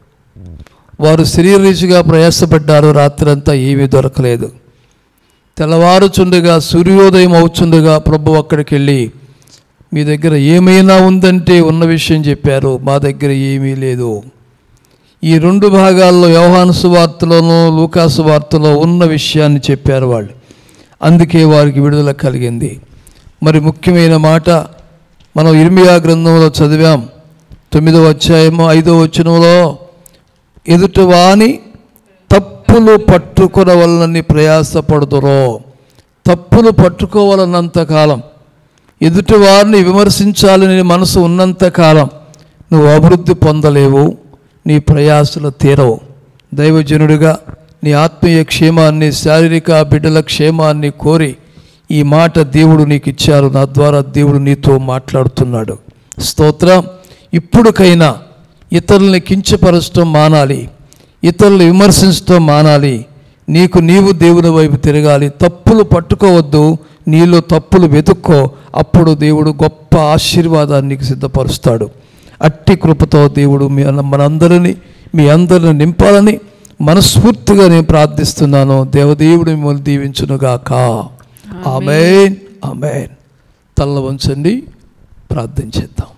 వారు శరీరరీతిగా ప్రయాసపడ్డారు, రాత్రంతా ఏమీ దొరకలేదు. తెల్లవారుచుండగా సూర్యోదయం అవుచుండగా ప్రభు అక్కడికి వెళ్ళి, మీ దగ్గర ఏమైనా ఉందంటే ఉన్న విషయం చెప్పారు. మా దగ్గర ఏమీ లేదు. ఈ రెండు భాగాల్లో యోహాను సువార్తలోనూ లూకా సువార్తలో ఉన్న విషయాన్ని చెప్పారు వాళ్ళు. అందుకే వారికి విడుదల కలిగింది. మరి ముఖ్యమైన మాట మనం ఇర్మియా గ్రంథంలో చదివాం. తొమ్మిదవ అధ్యాయము ఐదవ వచనంలో, ఎదుటివాని తప్పులు పట్టుకొనవలనని ప్రయాసపడుదురో. తప్పులు పట్టుకోవాలన్నంతకాలం, ఎదుటివారిని విమర్శించాలని మనసు ఉన్నంతకాలం నువ్వు అభివృద్ధి పొందలేవు, నీ ప్రయాసలు తీరవు. దైవజనుడిగా నీ ఆత్మీయ క్షేమాన్ని, శారీరక బిడ్డల క్షేమాన్ని కోరి ఈ మాట దేవుడు నీకు ఇచ్చారు. నా ద్వారా దేవుడు నీతో మాట్లాడుతున్నాడు. స్తోత్రం. ఇప్పుడుకైనా ఇతరుల్ని కించపరచడం మానాలి, ఇతరులు విమర్శించడం మానాలి. నీకు నీవు దేవుని వైపు తిరగాలి. తప్పులు పట్టుకోవద్దు, నీలో తప్పులు వెతుక్కో. అప్పుడు దేవుడు గొప్ప ఆశీర్వాదాన్ని నీకు సిద్ధపరుస్తాడు. అట్టి కృపతో దేవుడు మీ మనందరినీ మీ అందరిని నింపాలని మనస్ఫూర్తిగా నేను ప్రార్థిస్తున్నాను. దేవదేవుడు మిమ్మల్ని దీవించునుగాక. ఆమేన్, ఆమేన్. తల్ల వంచండి, ప్రార్థన చేద్దాం.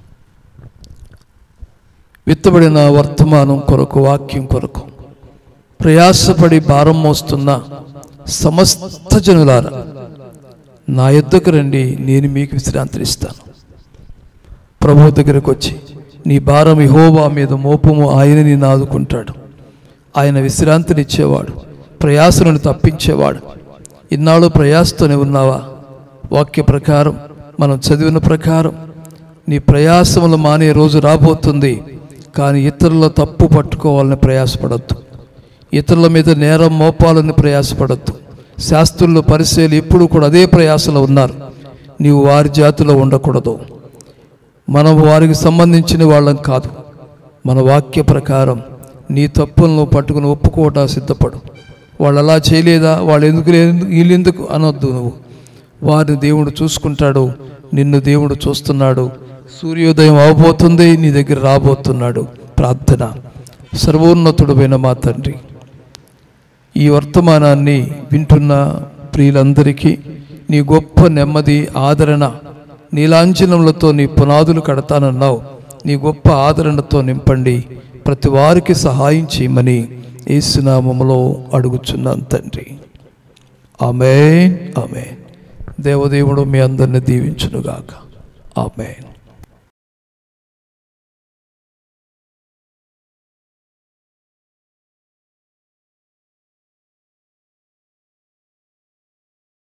విత్తబడిన వర్తమానం కొరకు, వాక్యం కొరకు ప్రయాసపడి భారం మోస్తున్న సమస్త జనులారా, నా యొద్దకు రండి, నేను మీకు విశ్రాంతినిస్తాను. ప్రభు దగ్గరకు వచ్చి నీ భారం యెహోవా మీద మోపము, ఆయన నిన్ను ఆదుకుంటాడు. ఆయన విశ్రాంతినిచ్చేవాడు, ప్రయాసను తప్పించేవాడు. ఇన్నాళ్ళు ప్రయాసతోనే ఉన్నావా? వాక్య ప్రకారం మనం చదివిన ప్రకారం నీ ప్రయాసములు మానే రోజు రాబోతుంది. కానీ ఇతరుల తప్పు పట్టుకోవాలని ప్రయాసపడద్దు, ఇతరుల మీద నేరం మోపాలని ప్రయాసపడద్దు. శాస్త్రులు, పరిచయులు ఎప్పుడు కూడా అదే ప్రయాసలో ఉన్నారు. నీవు వారి జాతిలో ఉండకూడదు. మనం వారికి సంబంధించిన వాళ్ళం కాదు. మన వాక్య ప్రకారం నీ తప్పులను పట్టుకుని ఒప్పుకోవటం సిద్ధపడు. వాళ్ళు అలా చేయలేదా, వాళ్ళు ఎందుకు లేదు, వీళ్ళు ఎందుకు అనొద్దు. నువ్వు వారిని దేవుడు చూసుకుంటాడు, నిన్ను దేవుడు చూస్తున్నాడు. సూర్యోదయం అవబోతుంది, నీ దగ్గర రాబోతున్నాడు. ప్రార్థన. సర్వోన్నతుడైన మా తండ్రి, ఈ వర్తమానాన్ని వింటున్న ప్రియులందరికీ నీ గొప్ప నెమ్మది, ఆదరణ, నీలాంఛనములతో నీ పునాదులు కడతానన్నావు. నీ గొప్ప ఆదరణతో నింపండి. ప్రతి వారికి సహాయం చేయమని యేసు నామములో అడుగుచున్నాను తండ్రి. ఆమేన్, ఆమేన్. దేవదేవుడు మీ అందరిని దీవించునుగాక. ఆమేన్.